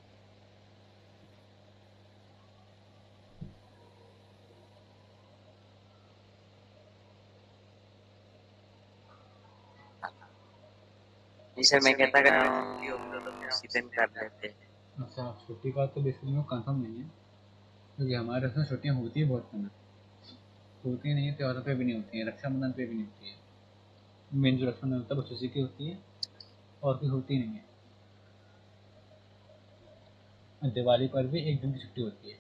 जी सर मैं कहता अगर छुट्टी होगी तो उसी दिन कर लेते। अच्छा, छुट्टी का तो बेसिकली मेरे को कंफर्म नहीं है, क्योंकि हमारे उसमें छुट्टियाँ होती है बहुत कम, होती नहीं है, त्योहारों पे भी नहीं होती है, रक्षाबंधन पे भी नहीं होती है। मेन जो रक्षाबंधन होता है बस उसी की होती है, और कोई होती नहीं है। दिवाली पर भी एक दिन की छुट्टी होती है,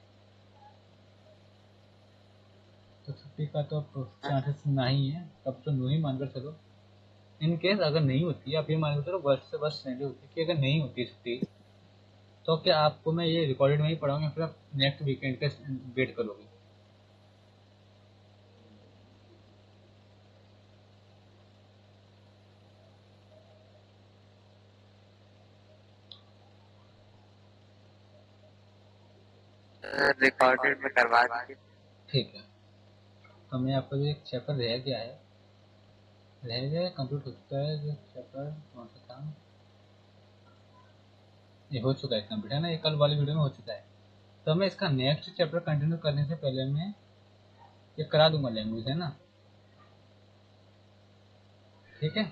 तो छुट्टी का तो चांसेस नहीं है, तब तो नहीं मानकर चलो। इन केस अगर नहीं होती है, आप ये मानकर चलो वर्ष से वर्ष सिनेरियो होती है कि अगर नहीं होती है छुट्टी, तो क्या आपको मैं ये रिकॉर्डेड में ही पढ़ाऊंगा या फिर आप नेक्स्ट वीकेंड का वेट करोगे? रिकॉर्डेड में करवा दीजिए। ठीक है, तो मैं आपका जो एक चैप्टर रह गया है रह गया कंप्लीट हो चुका है। जो चैप्टर कौन सा था, ये हो चुका है कंप्लीट, है ना, ये कल वाली वीडियो में हो चुका है। तो मैं इसका नेक्स्ट चैप्टर कंटिन्यू करने से पहले मैं ये करा दूंगा लैंग्वेज, है ना, ठीक है।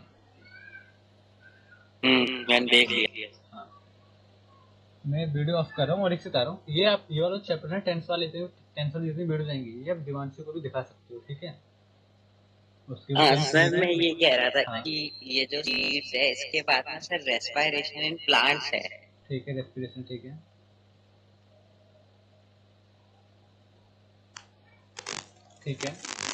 हम्म मैंने देख लिया। हाँ, मैं वीडियो ऑफ कर रहा हूँ और एक सिखा रहा हूँ। ये आप ये वाला चैप्टर है टेंथ वाले, टेंथ वाली जितनी वीडियो जाएंगी ये आप दिवांशु को भी दिखा सकते हो, ठीक है। उसके हाँ भी सर मैं ये कह रहा था हाँ। कि ये जो सीड्स है इसके बाद में सर रेस्पिरेशन इन प्लांट्स है। ठीक है, रेस्पिरेशन, ठीक है ठीक है